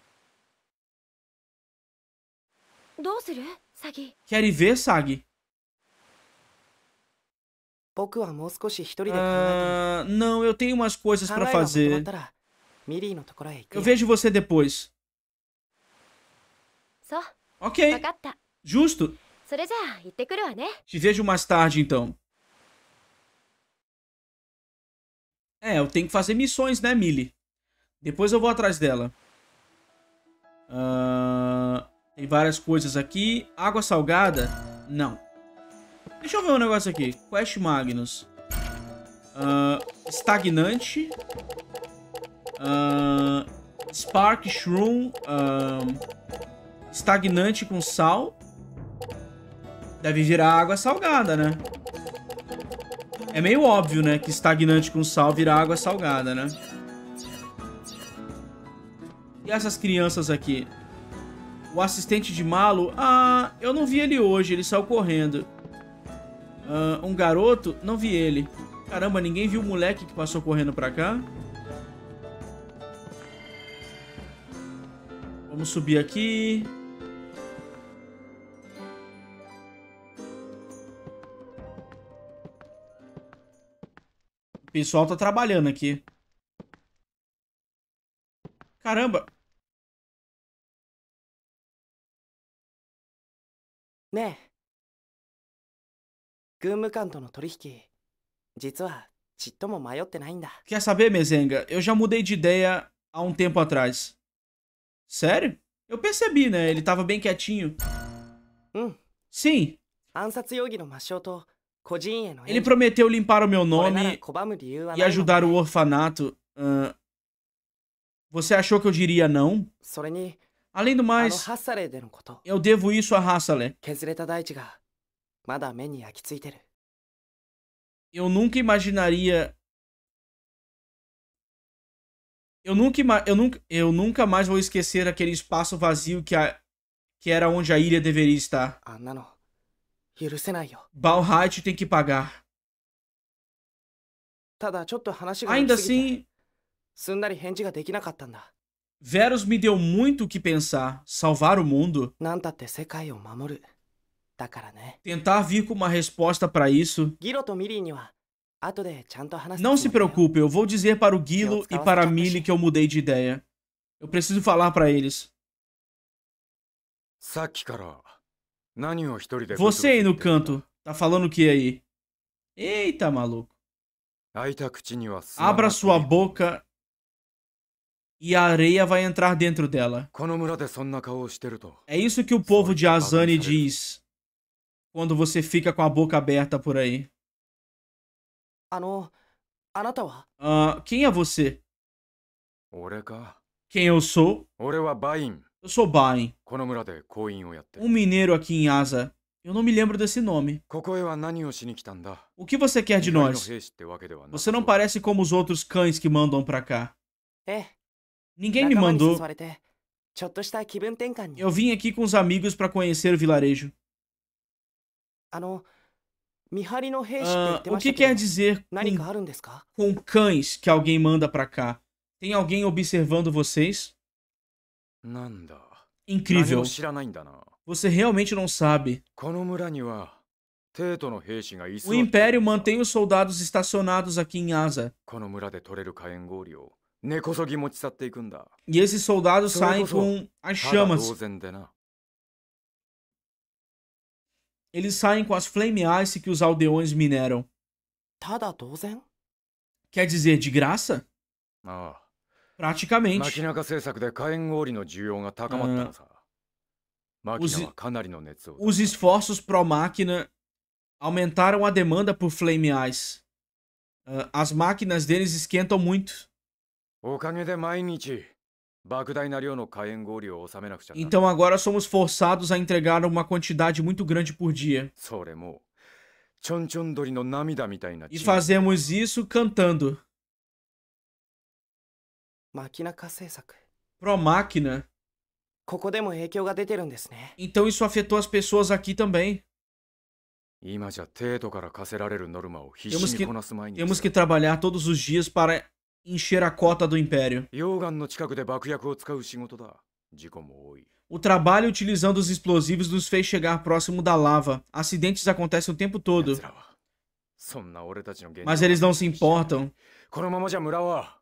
どうする？サギ。 Quer ir ver, Sagi? 僕はもう少し一人で考えて Ah, não, eu tenho umas coisas みる。 pra 考えがまとまっ fazer. たらミリーのところへ行く Eu よ。 vejo você depois. そう、 Ok, 分かった。 justo. それじゃあ行ってくるわね。 Te vejo mais tarde, então. É, eu tenho que fazer missões, né, Millie? Depois eu vou atrás dela. Ah, tem várias coisas aqui. Água salgada? Não. Deixa eu ver um negócio aqui. Quest Magnus. Ah, estagnante. Ah, Spark Shroom. Ah, estagnante com sal. Deve virar água salgada, né? É meio óbvio, né? Que estagnante com sal vira água salgada, né? E essas crianças aqui? O assistente de Malo... Ah, eu não vi ele hoje. Ele saiu correndo. Ah, um garoto? Não vi ele. Caramba, ninguém viu o moleque que passou correndo pra cá? Vamos subir aqui. O pessoal tá trabalhando aqui. Caramba. ねえ。軍務官との取引、実はちっとも迷ってないんだ。 Quer saber, Mezenga? Eu já mudei de ideia há um tempo atrás. Sério? Eu percebi, né? Ele tava bem quietinho. うん。 Sim, 暗殺容疑の抹消と孤児院への ele 援助。 prometeu limpar o meu これなら nome 拒む理由は e ないの ajudar か o ね。 orfanato. Ahn, você achou que eu diria não? それに Além do あの mais, ハッサレーでのこと。 eu devo isso a Hassale. 削れた大地がまだ目に焼き付いてる。 Eu nunca imaginaria. Eu nunca, ima- eu, nunca, eu nunca mais vou esquecer aquele espaço vazio que, a, que era onde a ilha deveria estar. あんなの許せないよ。 Balhait tem que pagar. ただちょっと話が大 Ainda きすぎて assim, すんなり返事ができなかったんだ。 Verus me deu muito o que pensar. Salvar o mundo. なんたって世界を守る。だからね。 Tentar vir com uma resposta pra isso. ギロとミリーには後でちゃんと話す Não つ se もりだよ。 preocupe, eu vou dizer para o Guilo e para a Millie que eu mudei de ideia. Eu preciso falar pra eles. さっきから何を一人で Você aí no canto, tá falando o que aí? Eita, maluco. 開いた口には砂が Abra 飛 sua び込む boca e a areia vai entrar dentro dela. この村でそんな顔をしてると É isso que o povo de Azani diz quando você fica com a boca aberta por aí. あのあなたは Ah, quem é você? 俺か Quem eu sou? 俺はバイン Eu sou Bain, この村で行員をやってる um mineiro aqui em Asa. Eu não me lembro desse nome. ここへは何をしに来たんだ O que você quer de 見張りの nós? 兵士ってわけではなさ Você não そう parece como os outros cães que mandam pra cá. ええ Ninguém me 仲間に mandou. 誘われてちょっとした気分転換に。 Eu vim aqui com os amigos pra conhecer o vilarejo. あの見張りの兵士って言っ Ah, て o まし que たけ quer ど dizer 何 com, かあるんですか？ com cães que alguém manda pra cá? Tem alguém observando vocês? なんだ Incrível. 何も知らないんだな Você realmente não sabe. この村には帝都の兵士が居座っ O ている Império mantém os soldados estacionados aqui em Asa. この村で取れる火炎氷を根こそぎ持ち去っていくんだ E esses soldados Só saem eu, com as ただ同 chamas. 然でな Eles saem com as flame ice que os aldeões mineram. ただ同然？ Quer dizer, de graça? ああ Praticamente. 牧中政策で火炎氷の需要が高まったのさ。牧中はかなりの熱を。 Os esforços pró-máquina aumentaram a demanda por flame ice. Ah, as máquinas deles esquentam muito. おかげで毎日莫大な量の火炎氷を収めなくちゃな。 Então agora somos forçados a entregar uma quantidade muito grande por dia. それもちょんちょん鳥の涙みたいな。 E fazemos isso cantando. 牧中政策。 Pró-máquina. ここでも影響が出てるんですね。 Então isso afetou as pessoas aqui também. 今じゃ帝都から課せられるノルマを必 Temos 死 que, にこなす前に。 temos que trabalhar todos os dias para encher a cota do Império. 溶岩の近くで爆薬を使う仕事だ。事故も多い。 O trabalho utilizando os explosivos nos fez chegar próximo da lava. Acidentes acontecem o tempo todo. 奴らはそんな俺たちの現状 Mas eles não se importam. このままじゃ村は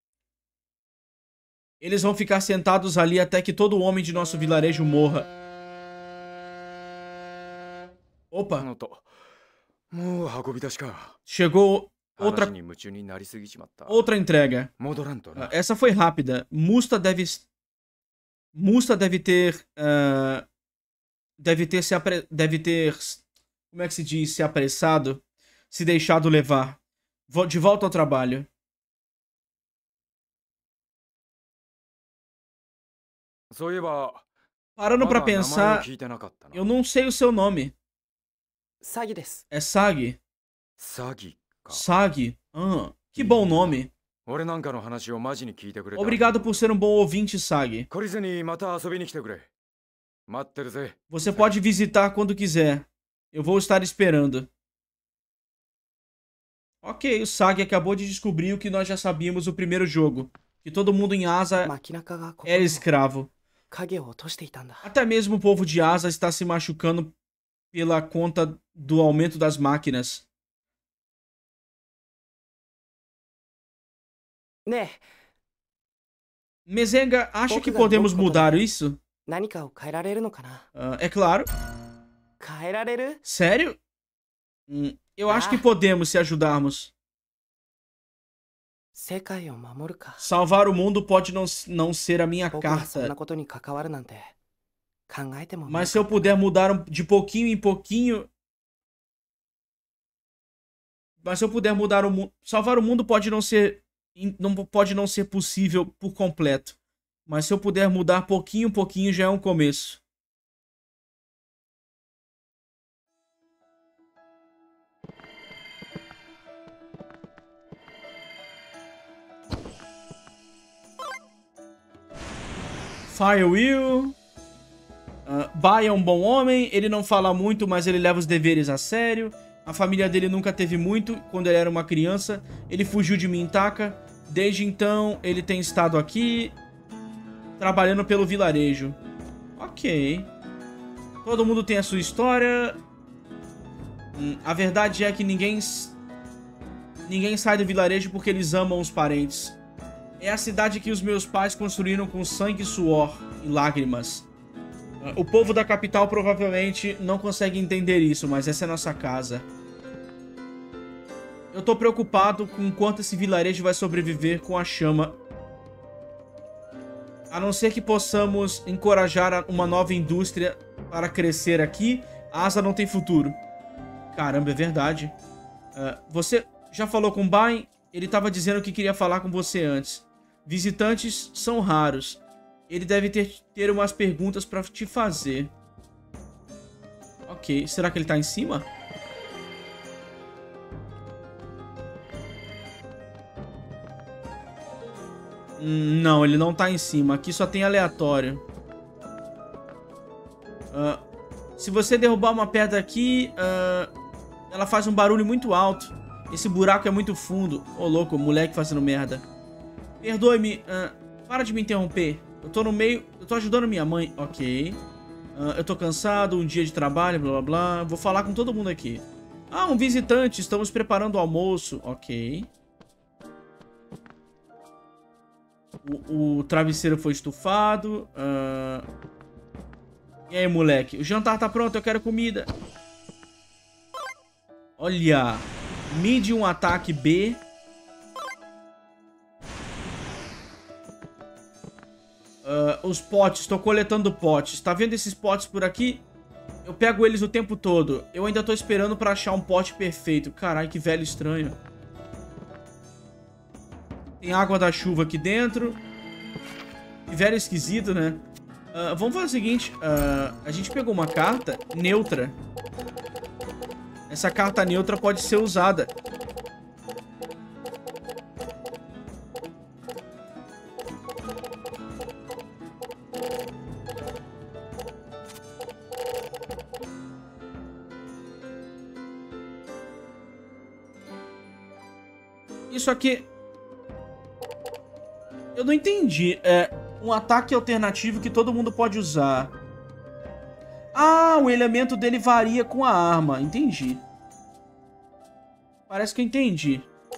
Eles vão ficar sentados ali até que todo homem de nosso vilarejo morra. あ Opa, のともう運び出しか。 chegou 話 outra, に夢中になりすぎちまった。 outra entrega. 戻らんとな Ah, Essa foi rápida. Musta deve... Musta deve ter... ah, deve ter se apre... Deve ter... Como é que se diz? Se apressado. Se deixado levar. Vo- De volta ao trabalho. そういえば Parando ま pra だ名前を pensar, 聞いてなかったな。 eu não sei o seu nome. 詐欺です。 É Sag? 詐欺か。 Sag? Ah, que bom nome. 俺なんかの話をマジに聞いてくれた。 Obrigado por ser um bom ouvinte, Sag. 懲りずにまた遊びに来てくれ。待ってるぜ。 Você pode visitar quando quiser. Eu vou estar esperando. Ok, o Sag acabou de descobrir o que nós já sabíamos no primeiro jogo. Que todo mundo em Asa 牧中がここ era にも escravo. 影を落としていたんだ。 Até mesmo o povo de Asa está se machucando pela conta do aumento das máquinas. ねえ、 Mezenga, acha que Pouco podemos da boca mudar também. isso? 何かを変えられるのかな？ Ah, é claro. 変えられる？ Sério? Hum, eu acho que Ah. podemos se ajudarmos. 世界を守るか。 Salvar o mundo pode não, não ser a minha 僕はそん carta. なことに関わるなんて考えてもみな Mas か se っ eu た。 puder mudar um- de pouquinho em pouquinho. Mas se eu puder mudar o mundo. Salvar o mundo pode não ser. Não pode não ser possível por completo. Mas se eu puder mudar pouquinho em pouquinho já é um começo. Firewheel. Uh, Bai é um bom homem, ele não fala muito, mas ele leva os deveres a sério. A família dele nunca teve muito quando ele era uma criança. Ele fugiu de Mintaka. Desde então, ele tem estado aqui, trabalhando pelo vilarejo. Ok. Todo mundo tem a sua história. Hum, a verdade é que ninguém... Ninguém sai do vilarejo porque eles amam os parentes. É a cidade que os meus pais construíram com sangue, suor e lágrimas. O povo da capital provavelmente não consegue entender isso, mas essa é a nossa casa. Eu tô preocupado com quanto esse vilarejo vai sobreviver com a chama. A não ser que possamos encorajar uma nova indústria para crescer aqui, a Asa não tem futuro. Caramba, é verdade. Uh, você já falou com o Bai? Ele estava dizendo que queria falar com você antes. Visitantes são raros. Ele deve ter, ter umas perguntas pra te fazer. Ok, será que ele tá em cima? Hum, não, ele não tá em cima. Aqui só tem aleatório. Uh, se você derrubar uma pedra aqui, uh, ela faz um barulho muito alto. Esse buraco é muito fundo. Ô, louco, moleque fazendo merda. Perdoe-me, uh, para de me interromper. Eu tô no meio... Eu tô ajudando minha mãe. Ok. Uh, eu tô cansado, um dia de trabalho, blá blá blá. Vou falar com todo mundo aqui. Ah, um visitante. Estamos preparando o almoço. Ok. O, o travesseiro foi estufado. Uh... E aí, moleque? O jantar tá pronto, eu quero comida. Olha. Medium ataque B. Uh, os potes, estou coletando potes. Tá vendo esses potes por aqui? Eu pego eles o tempo todo. Eu ainda tô esperando pra achar um pote perfeito. Caralho, que velho estranho. Tem água da chuva aqui dentro. Que velho esquisito, né? Uh, vamos fazer o seguinte. Uh, a gente pegou uma carta neutra. Essa carta neutra pode ser usada. Isso aqui... Eu não entendi. É um ataque alternativo que todo mundo pode usar. Ah, o elemento dele varia com a arma. Entendi. Parece que eu entendi.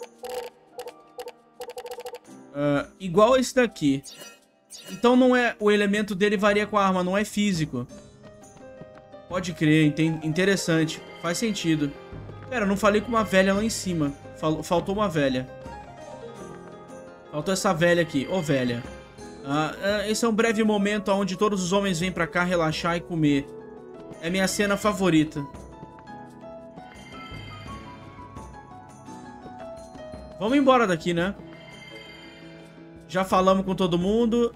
Uh, igual esse daqui. Então não é... O elemento dele varia com a arma, não é físico. Pode crer, interessante. Faz sentido. Pera, eu não falei com uma velha lá em cima. Faltou uma velha. Faltou essa velha aqui. Ô, velha. Ah, esse é um breve momento onde todos os homens vêm pra cá relaxar e comer. É minha cena favorita. Vamos embora daqui, né? Já falamos com todo mundo.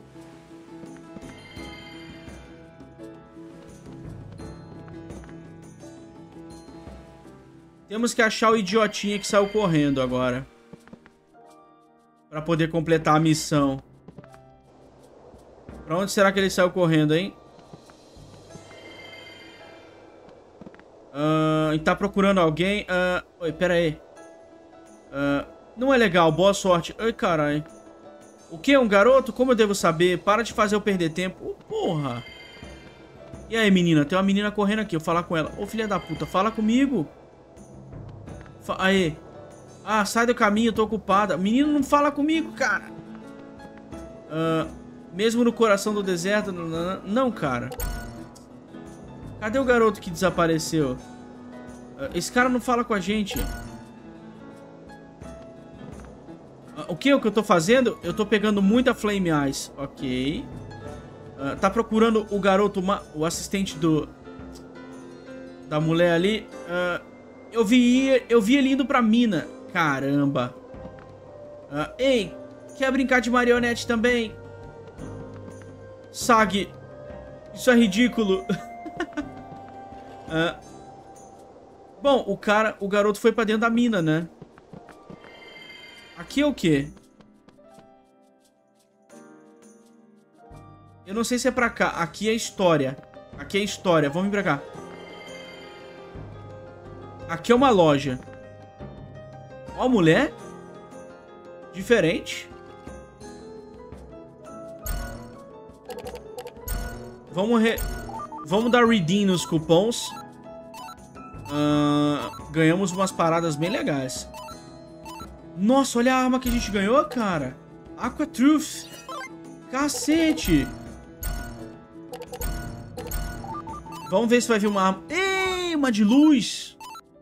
Temos que achar o idiotinha que saiu correndo agora. Pra poder completar a missão. Pra onde será que ele saiu correndo, hein? Uh, ele tá procurando alguém. Uh, oi, pera aí. Uh, não é legal, boa sorte. Ai, caralho. O que? Um garoto? Como eu devo saber? Para de fazer eu perder tempo. Oh, porra. E aí, menina? Tem uma menina correndo aqui. Eu vou falar com ela. Ô, filha da puta, fala comigo. Fa aí. Ah, sai do caminho, eu tô ocupada. Menino, não fala comigo, cara. Uh, mesmo no coração do deserto... Não, não, cara. Cadê o garoto que desapareceu? Uh, esse cara não fala com a gente. Uh, o que? O que eu tô fazendo? Eu tô pegando muita Flame Ice. Ok. Uh, tá procurando o garoto, o assistente do... Da mulher ali. Uh, eu, vi, eu vi ele indo pra mina. Caramba. Uh, ei, quer brincar de marionete também? Sag. Isso é ridículo. uh, bom, o cara, o garoto foi pra dentro da mina, né? Aqui é o quê? Eu não sei se é pra cá. Aqui é história. Aqui é história. Vamos vir pra cá. Aqui é uma loja. Ó, mulher. Diferente. Vamos re... Vamos dar redeem nos cupons. Uh, ganhamos umas paradas bem legais. Nossa, olha a arma que a gente ganhou, cara. Aqua Truth. Cacete. Vamos ver se vai vir uma arma. Ei, uma de luz.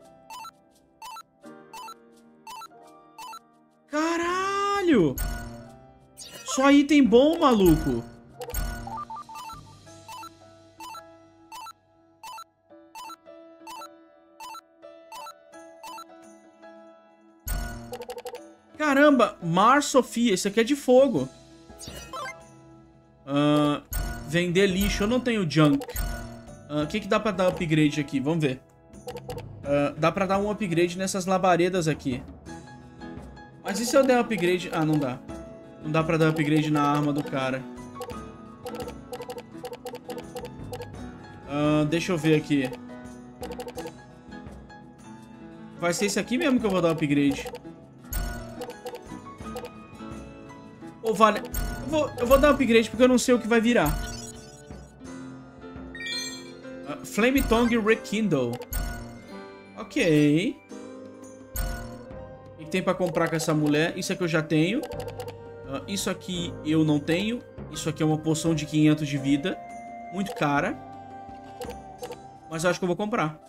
Caralho. Só item bom, maluco. Caramba, Mar Sofia, esse aqui é de fogo. Uh, vender lixo, eu não tenho junk. O uh, que que dá pra dar upgrade aqui? Vamos ver. Uh, dá pra dar um upgrade nessas labaredas aqui. Mas e se eu der upgrade? Ah, não dá. Não dá pra dar upgrade na arma do cara. Uh, deixa eu ver aqui. Vai ser esse aqui mesmo que eu vou dar upgrade. Ou vale... Eu vou, eu vou dar upgrade porque eu não sei o que vai virar. Uh, Flame Tongue Rekindle. Ok. O que tem pra comprar com essa mulher? Isso aqui eu já tenho. Uh, isso aqui eu não tenho. Isso aqui é uma poção de quinhentos de vida. Muito cara. Mas eu acho que eu vou comprar.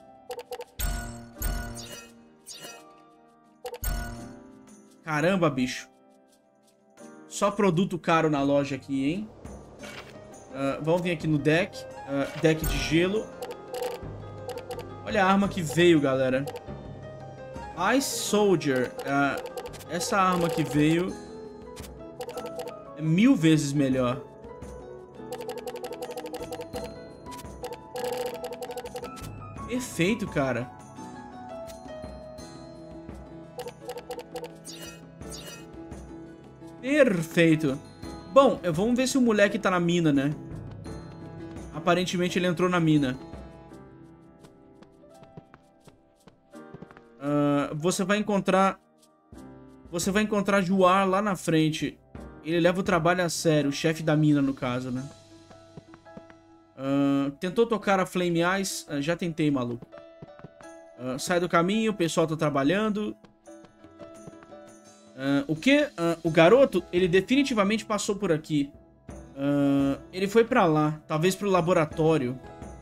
Caramba, bicho. Só produto caro na loja aqui, hein? Uh, vamos vir aqui no deck. Uh, deck de gelo. Olha a arma que veio, galera. Ice Soldier. Uh, essa arma que veio é mil vezes melhor. Perfeito, cara. Perfeito. Bom, vamos ver se o moleque tá na mina, né? Aparentemente ele entrou na mina. Uh, você vai encontrar... Você vai encontrar Juar lá na frente. Ele leva o trabalho a sério. O chefe da mina, no caso, né? Uh, tentou tocar a Flame Ice? Uh, já tentei, maluco. Uh, sai do caminho, o pessoal tá trabalhando. Uh, o que? Uh, o garoto, ele definitivamente passou por aqui. Uh, ele foi pra lá. Talvez pro laboratório.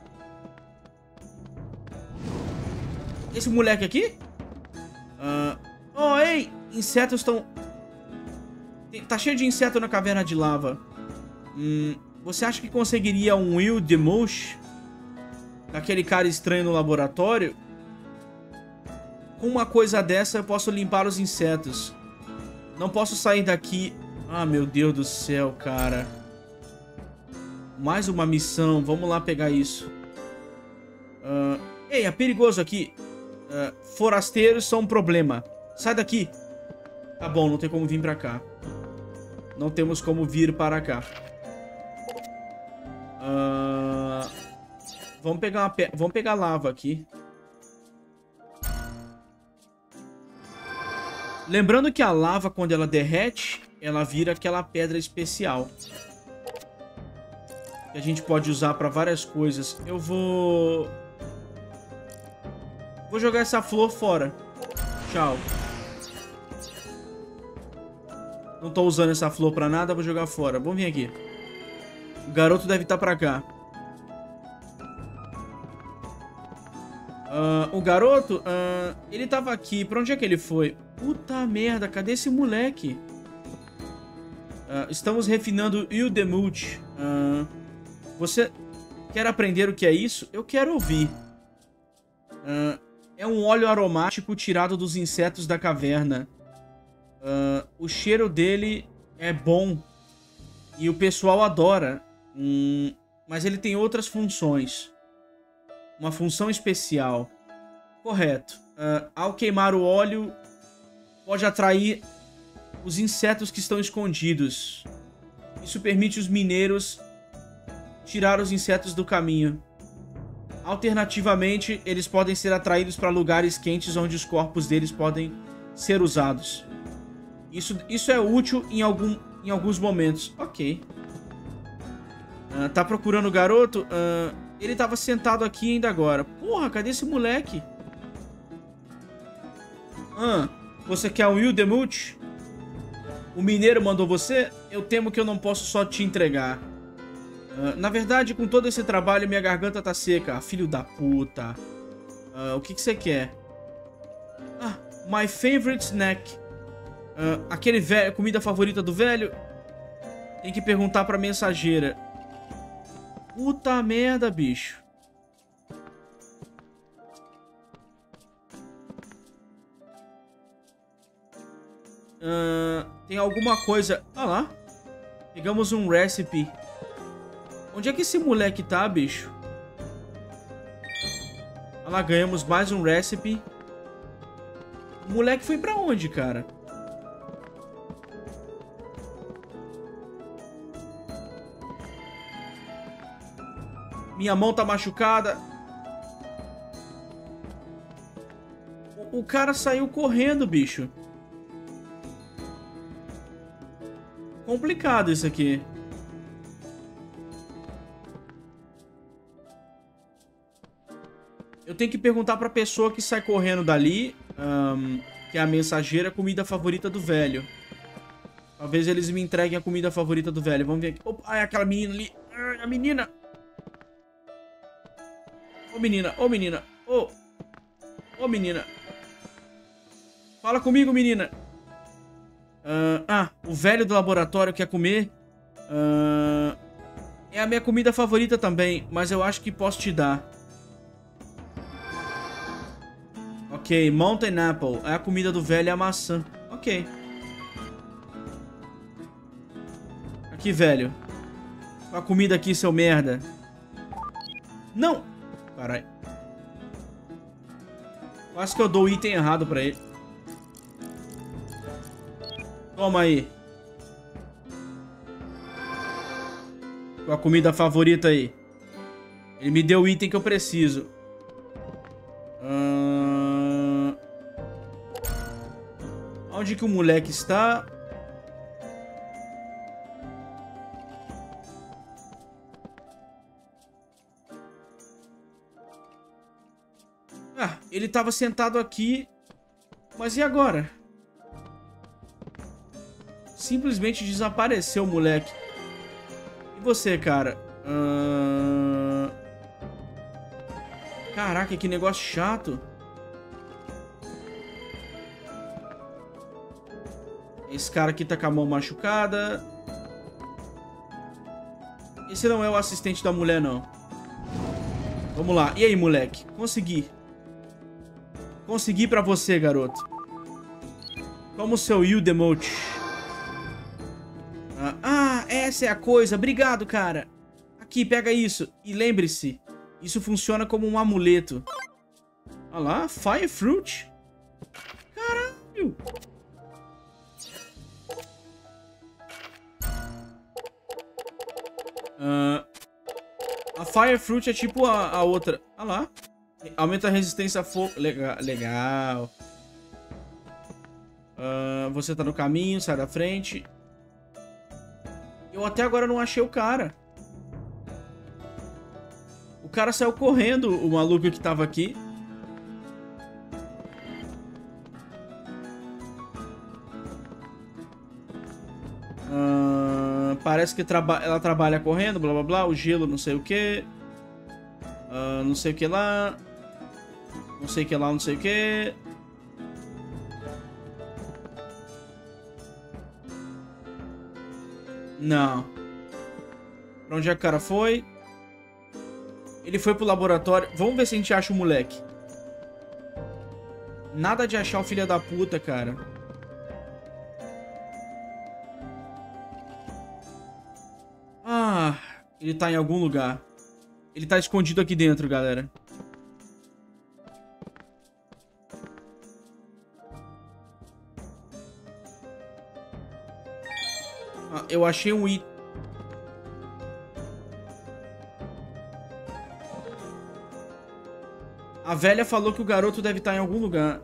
Esse moleque aqui? Uh, oh, ei! Insetos estão... Tá cheio de inseto na caverna de lava. Hum, você acha que conseguiria um Will Demush? Daquele cara estranho no laboratório? Com uma coisa dessa eu posso limpar os insetos. Não posso sair daqui. Ah, meu Deus do céu, cara. Mais uma missão. Vamos lá pegar isso. Uh, ei, é perigoso aqui. Uh, forasteiros são um problema. Sai daqui. Tá bom, não tem como vir pra cá. Não temos como vir para cá. Uh, vamos pegar uma pe... Vamos pegar lava aqui. Lembrando que a lava, quando ela derrete, ela vira aquela pedra especial. Que a gente pode usar para várias coisas. Eu vou... Vou jogar essa flor fora. Tchau. Não tô usando essa flor pra nada, vou jogar fora. Vamos vir aqui. O garoto deve estar pra cá. Uh, o garoto, uh, ele tava aqui. Pra onde é que ele foi? Puta merda, cadê esse moleque? Uh, estamos refinando Ildemult. Uh, você quer aprender o que é isso? Eu quero ouvir. Uh, é um óleo aromático tirado dos insetos da caverna. Uh, o cheiro dele é bom e o pessoal adora. Hum, mas ele tem outras funções. Uma função especial. Correto. Uh, ao queimar o óleo, pode atrair os insetos que estão escondidos. Isso permite os mineiros tirar os insetos do caminho. Alternativamente, eles podem ser atraídos para lugares quentes onde os corpos deles podem ser usados. Isso, isso é útil em, algum, em alguns momentos. Ok. Uh, tá procurando o garoto? Uh, ele tava sentado aqui ainda agora. Porra, cadê esse moleque? Ah, você quer um Ildemult? O mineiro mandou você? Eu temo que eu não posso só te entregar. Uh, na verdade, com todo esse trabalho, minha garganta tá seca. Filho da puta. Uh, o que que você quer? Ah, my favorite snack. Uh, aquele velho, comida favorita do velho? Tem que perguntar pra mensageira. Puta merda, bicho. Uh, tem alguma coisa... Ah lá. Pegamos um recipe. Onde é que esse moleque tá, bicho? Ah lá, ganhamos mais um recipe. O moleque foi pra onde, cara? Minha mão tá machucada. O, o cara saiu correndo, bicho. Complicado isso aqui. Eu tenho que perguntar pra pessoa que sai correndo dali, um, que é a mensageira, a comida favorita do velho. Talvez eles me entreguem a comida favorita do velho. Vamos ver aqui. Opa, ai, aquela menina ali. Ai, a menina. Ô, menina. Ô, menina. Ô. Ô, menina. Fala comigo, menina. Uh, ah, o velho do laboratório quer comer. Uh, é a minha comida favorita também, mas eu acho que posso te dar. Ok, Mountain Apple. É a comida do velho e a maçã. Ok. Aqui, velho. Olha a comida aqui, seu merda. Não! Caralho. Quase que eu dou o item errado pra ele. Toma aí. Com a comida favorita aí. Ele me deu o item que eu preciso. Uh... Onde que o moleque está? Ah, ele estava sentado aqui. Mas e agora? Simplesmente desapareceu o moleque. E você, cara? Uh... Caraca, que negócio chato. Esse cara aqui tá com a mão machucada. Esse não é o assistente da mulher, não. Vamos lá. E aí, moleque? Consegui. Consegui pra você, garoto. Toma o seu Ildemult. Ah, essa é a coisa. Obrigado, cara. Aqui, pega isso. E lembre-se, isso funciona como um amuleto. Olha lá, Fire Fruit. Caralho. Uh, a Fire Fruit é tipo a, a outra. Olha lá. Aumenta a resistência a fogo. Legal. Legal. Uh, você tá no caminho, sai da frente. Eu até agora não achei o cara. O cara saiu correndo, o maluco que tava aqui. Uh, parece que traba ela trabalha correndo, blá blá blá. O gelo, não sei o que. Uh, não sei o que lá. Não sei o que lá, não sei o que. Não. Pra onde é que o cara foi? Ele foi pro laboratório. Vamos ver se a gente acha o moleque. Nada de achar o filho da puta, cara. Ah, ele tá em algum lugar. Ele tá escondido aqui dentro, galera. Ah, eu achei um item. A velha falou que o garoto deve estar em algum lugar.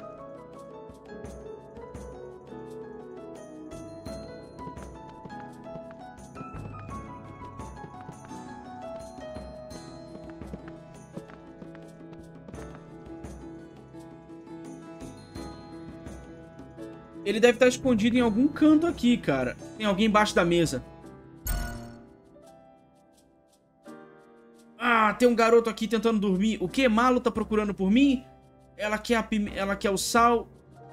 Ele deve estar escondido em algum canto aqui, cara. Tem alguém embaixo da mesa. Ah, tem um garoto aqui tentando dormir. O que? Malo tá procurando por mim? Ela quer, a pime... Ela quer o sal.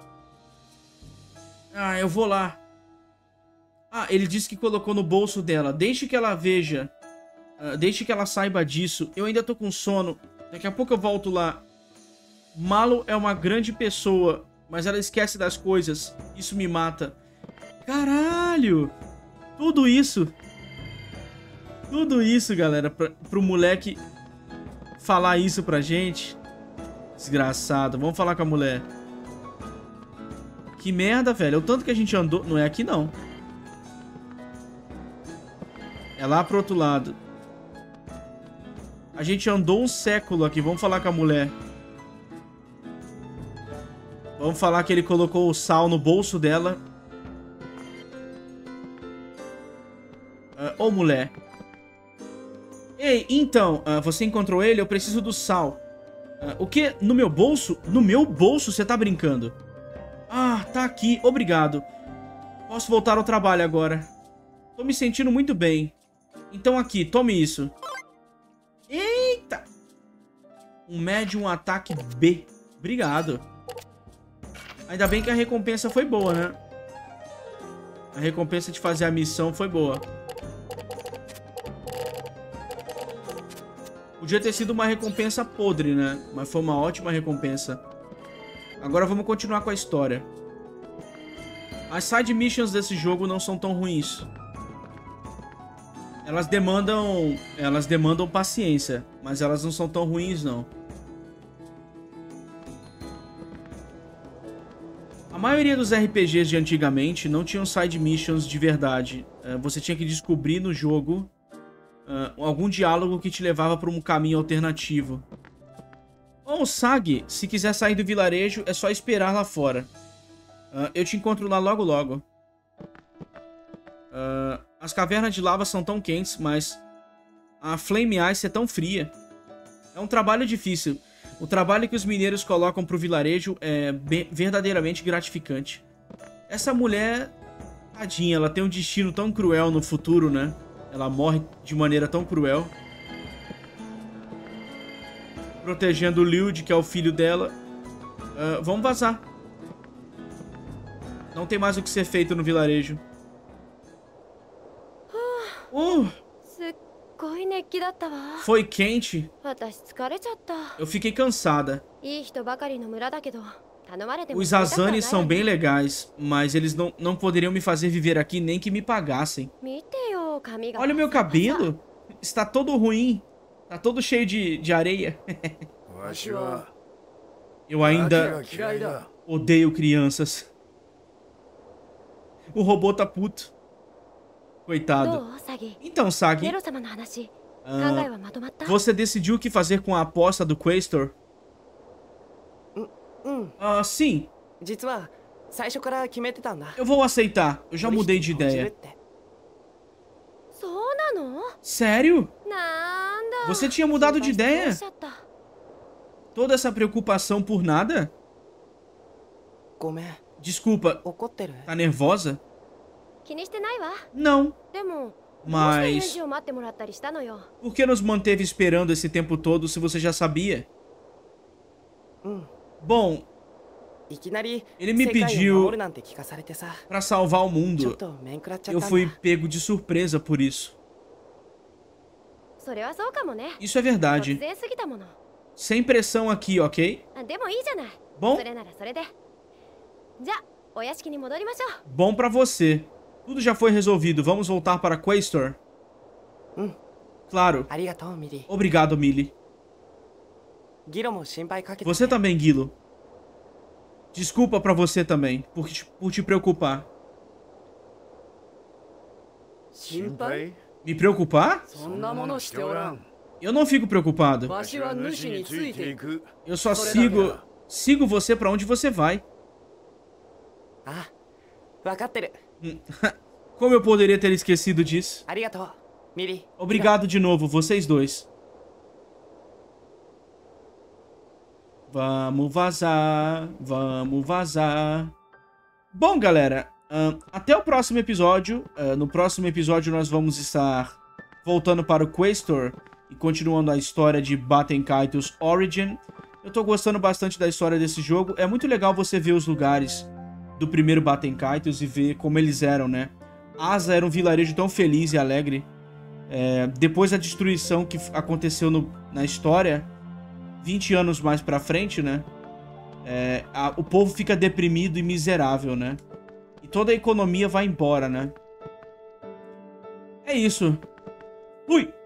Ah, eu vou lá. Ah, ele disse que colocou no bolso dela. Deixe que ela veja. Uh, deixe que ela saiba disso. Eu ainda tô com sono. Daqui a pouco eu volto lá. Malo é uma grande pessoa, mas ela esquece das coisas. Isso me mata. Caralho! Tudo isso. Tudo isso, galera, pra, pro moleque falar isso pra gente. Desgraçado. Vamos falar com a mulher. Que merda, velho. O tanto que a gente andou... Não é aqui, não. É lá pro outro lado. A gente andou um século aqui. Vamos falar com a mulher. Vamos falar que ele colocou o sal no bolso dela. Uh, ô, mulher. Ei, então, uh, você encontrou ele? Eu preciso do sal. Uh, o quê? No meu bolso? No meu bolso? Você tá brincando? Ah, tá aqui. Obrigado. Posso voltar ao trabalho agora. Tô me sentindo muito bem. Então aqui, tome isso. Eita! Um médium ataque B. Obrigado. Ainda bem que a recompensa foi boa, né? A recompensa de fazer a missão foi boa. Podia ter sido uma recompensa podre, né? Mas foi uma ótima recompensa. Agora vamos continuar com a história. As side missions desse jogo não são tão ruins. Elas demandam... Elas demandam paciência. Mas elas não são tão ruins, não. A maioria dos R P Gs de antigamente não tinham side missions de verdade. Você tinha que descobrir no jogo... Uh, algum diálogo que te levava para um caminho alternativo. Bom, Sag, se quiser sair do vilarejo, é só esperar lá fora. Uh, eu te encontro lá logo logo. Uh, as cavernas de lava são tão quentes, mas a Flame Ice é tão fria. É um trabalho difícil. O trabalho que os mineiros colocam pro vilarejo é verdadeiramente gratificante. Essa mulher, tadinha, ela tem um destino tão cruel no futuro, né? Ela morre de maneira tão cruel. Protegendo o Liud, que é o filho dela. Uh, vamos vazar. Não tem mais o que ser feito no vilarejo. Uh, foi quente. Eu fiquei cansada. Os Azanis são bem legais, mas eles não, não poderiam me fazer viver aqui nem que me pagassem. Olha o meu cabelo. Está todo ruim. Está todo cheio de, de areia. Eu ainda odeio crianças. O robô tá puto. Coitado. Então, Sag, uh, você decidiu o que fazer com a aposta do Questor? Ah, uh, sim. Eu vou aceitar. Eu já mudei de ideia. Sério? Você tinha mudado de ideia? Toda essa preocupação por nada? Desculpa. Tá nervosa? Não. Mas... por que nos manteve esperando esse tempo todo se você já sabia? Bom, Ele me pediu pra salvar o mundo. Eu fui pego de surpresa por isso. Isso é verdade. Sem pressão aqui, ok? Bom? Bom pra você. Tudo já foi resolvido. Vamos voltar para Quaestor? Claro. Obrigado, Millie. Você também, Guilo. Desculpa pra você também, por te, por te preocupar. Me preocupar? Eu não fico preocupado. Eu só sigo... Sigo você pra onde você vai. Como eu poderia ter esquecido disso? Obrigado de novo, vocês dois. Vamos vazar, vamos vazar. Bom, galera, uh, até o próximo episódio. Uh, no próximo episódio nós vamos estar voltando para o Quaestor e continuando a história de Baten Kaitos Origin. Eu tô gostando bastante da história desse jogo. É muito legal você ver os lugares do primeiro Baten Kaitos e ver como eles eram, né? Asa era um vilarejo tão feliz e alegre. É, depois da destruição que aconteceu no, na história, vinte anos mais pra frente, né? É, a, o povo fica deprimido e miserável, né? E toda a economia vai embora, né? É isso. Fui!